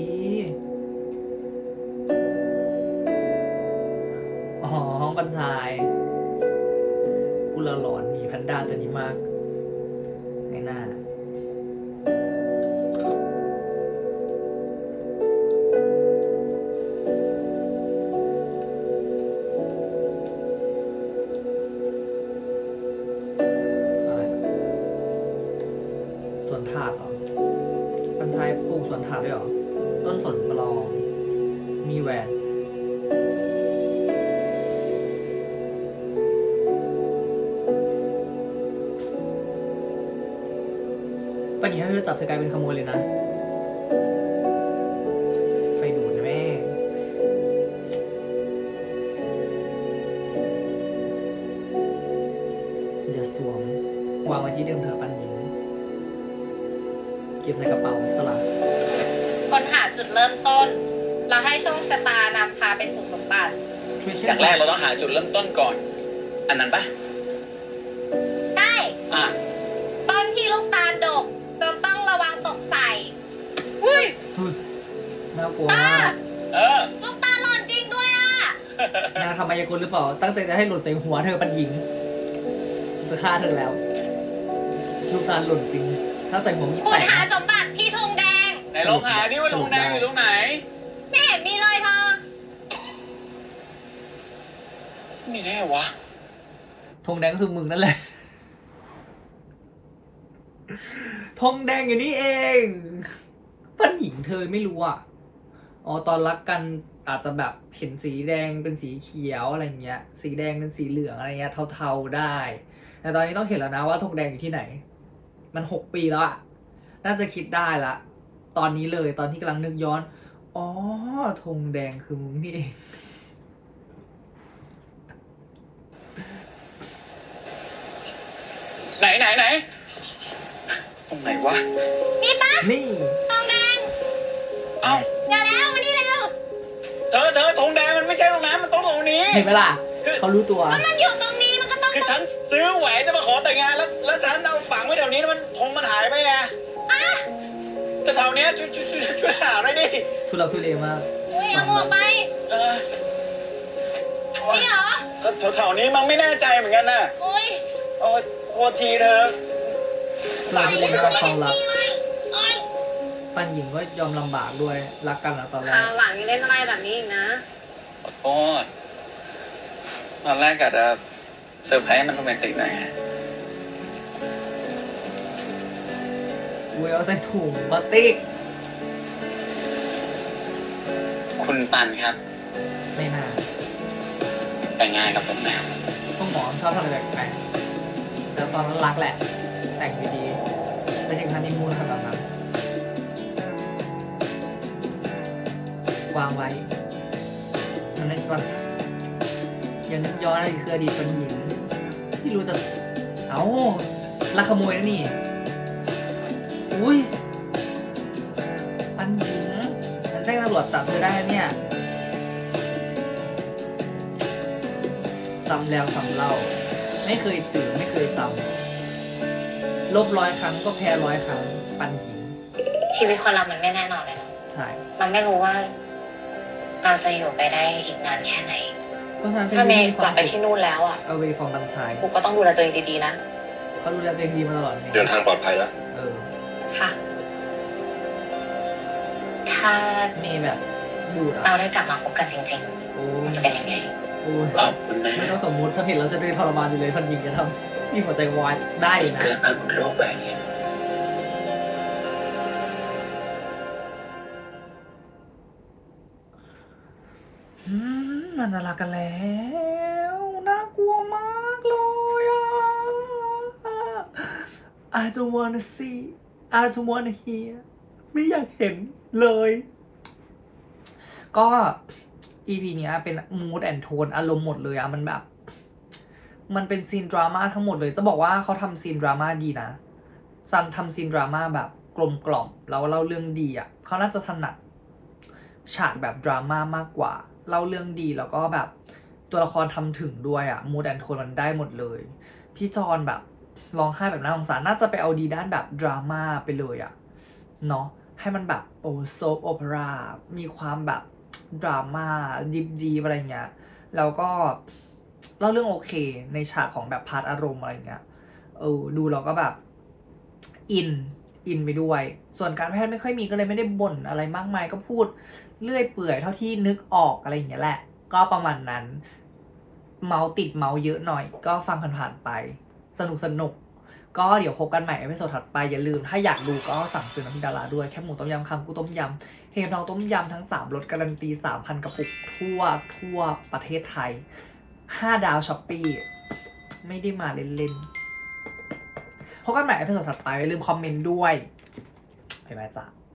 ห้องบรรทายกุลาหลอนมีแพนด้าตัวนี้มากในหน้าสวนถาดเหรอบรรทายปลูกสวนถาดด้วยเหรอต้นสนปลอมมีแหวนปัญหาถ้าเธอจับเธอกลายเป็นขโมยเลยนะไฟดูดนะแม่อย่าสวมวางไว้ที่เดิมเธอปันหญิงเก็บใส่กระเป๋าสลับค้นหาจุดเริ่มต้นเราให้โชคชะตานำพาไปสู่สมบัติอย่างแรกเราต้องหาจุดเริ่มต้นก่อนอันนั้นปะได้ต้นที่ลูกตาลดกจนต้องระวังตกใส่อุ้ยน่ากลัวมากลูกตาหล่นจริงด้วยอ่ะนางทำมายากลหรือเปล่าตั้งใจจะให้หล่นใส่หัวเธอปันหญิงจะฆ่าเธอแล้วลูกตาหล่นจริงถ้าใส่หัวมีคุณหาสมบัติที่ธงแดงไหนลองหาดิว่าธงแดงอยู่ตรงไหนไม่เห็นมีเลยเธอไม่แน่วะธงแดงก็คือมึงนั่นแหละธงแดงอยู่นี่เองปันหญิงเธอไม่รู้อ่ะอ๋อตอนรักกันอาจจะแบบเห็นสีแดงเป็นสีเขียวอะไรเงี้ยสีแดงเป็นสีเหลืองอะไรเงี้ยเทาๆได้แต่ตอนนี้ต้องเห็นแล้วนะว่าธงแดงอยู่ที่ไหนมัน6 ปีแล้วอ่ะน่าจะคิดได้ละตอนนี้เลยตอนที่กำลังนึกย้อนอ๋อธงแดงคือมึงนี่เองไหนตรงไหนวะนี่ปะนี่ธงแดงเอ้าอย่าแล้วมานี่แล้วเธอธงแดงมันไม่ใช่ตรงนั้นมันต้องตรงนี้เห็นไหมล่ะเขารู้ตัวก็มันอยู่ตรงนี้มันก็ต้องคือฉันซื้อแหวนจะมาขอแต่งงานแล้วฉันเอาฝังไว้แถวนี้มันธงมันหายไปไงแต่แถวนี้ช่วยหาหน่อยดิทุลักทุเลมากอุ้ยเอาหมวกไปนี่เหรอแถวนี้มันไม่แน่ใจเหมือนกันน่ะอุ้ยโอ้โทษทีเธอทุลักทุเลกับความรักปันหญิงก็ยอมลำบากด้วยรักกันแล้วตอนแรกหวังยังเล่นอะไรแบบนี้อีกนะขอโทษตอนแรกกะจะเซอร์ไพรส์มันโรแมนติกหน่อยเวลใส่ถุงพลาสติกคุณปันครับไม่น่าแต่งงานกับผมแล้วพวกหมอชอบทำอะไรแปลกๆแต่ตอนนั้นรักแหละแต่งดีๆไปถึงฮันนีมูนขนาดนั้นวางไว้มันไม่ว่ายังนึกย้อนอะไรคืออดีตปันหญิงที่รู้จะลักขโมยนะนี่อุ้ยปันหญิงฉันแจ้งตำรวจจับเธอได้เนี่ยซ้ำแล้วซ้ำเล่าไม่เคยจืดไม่เคยจำลบ100 ครั้งก็แพ้100 ครั้งปันหญิงชีวิตคนเรามันไม่แน่นอนเลยใช่มันไม่รู้ว่าเราจะอยู่ไปได้อีกนานแค่ไหนเพราะฉะนั้นถ้าเมย์กลับไปที่นู่นแล้วอ่ะ away from บัญชัยกูก็ต้องดูแลตัวเองดีๆนะเขาดูแลตัวเองดีมาตลอดเดินทางปลอดภัยแล้วค่ะถ้าเมย์แบบบูดเราได้กลับมาคบกันจริงๆจะเป็นยังไงไม่ต้องสมมุติถ้าเห็นเราจะได้ทรมานอยู่เลยพันยิงจะทำที่หัวใจวายได้เลยนะโรคแบบนี้มันจะรักกันแล้วน่ากลัวมากเลยI don't wanna see I don't wanna hear ไม่อยากเห็นเลยก็ EP เนี้ยเป็น mood and tone อารมณ์หมดเลยมันแบบมันเป็นซีนดราม่าทั้งหมดเลยจะบอกว่าเขาทำซีนดราม่าดีนะทำซีนดราม่าแบบกลมกล่อมแล้วเล่าเรื่องดีเขาน่าจะถนัดฉากแบบดราม่ามากกว่าเล่าเรื่องดีแล้วก็แบบตัวละครทำถึงด้วยมูดแอนโทนมันได้หมดเลยพี่จอนแบบร้องไห้แบบน่าสงสารน่าจะไปเอาดีด้านแบบดราม่าไปเลยเนาะให้มันแบบโซปโอเปร่ามีความแบบดราม่าดิบอะไรเงี้ยแล้วก็เล่าเรื่องโอเคในฉากของแบบพาร์ทอารมณ์อะไรเงี้ยดูเราก็แบบอินไปด้วยส่วนการแพทย์ไม่ค่อยมีก็เลยไม่ได้บ่นอะไรมากมายก็พูดเลื่อยเปื่อยเท่าที่นึกออกอะไรอย่างเงี้ยแหละก็ประมาณนั้นเมาติดเมาเยอะหน่อยก็ฟังผ่านๆไปสนุกก็เดี๋ยวพบกันใหม่เอพิโซดถัดไปอย่าลืมถ้าอยากดูก็สั่งซื้อน้ำพริกดาราด้วยแคบหมูต้มยำคังกุ้งต้มยำเฮงทองต้มยำทั้ง3รสการันตี 3,000 กระปุกทั่วประเทศไทย5 ดาวช้อปปี้ไม่ได้มาเล่นๆพบกันใหม่เอพิโซดถัดไปอย่าลืมคอมเมนต์ด้วยบ๊ายบายจ้า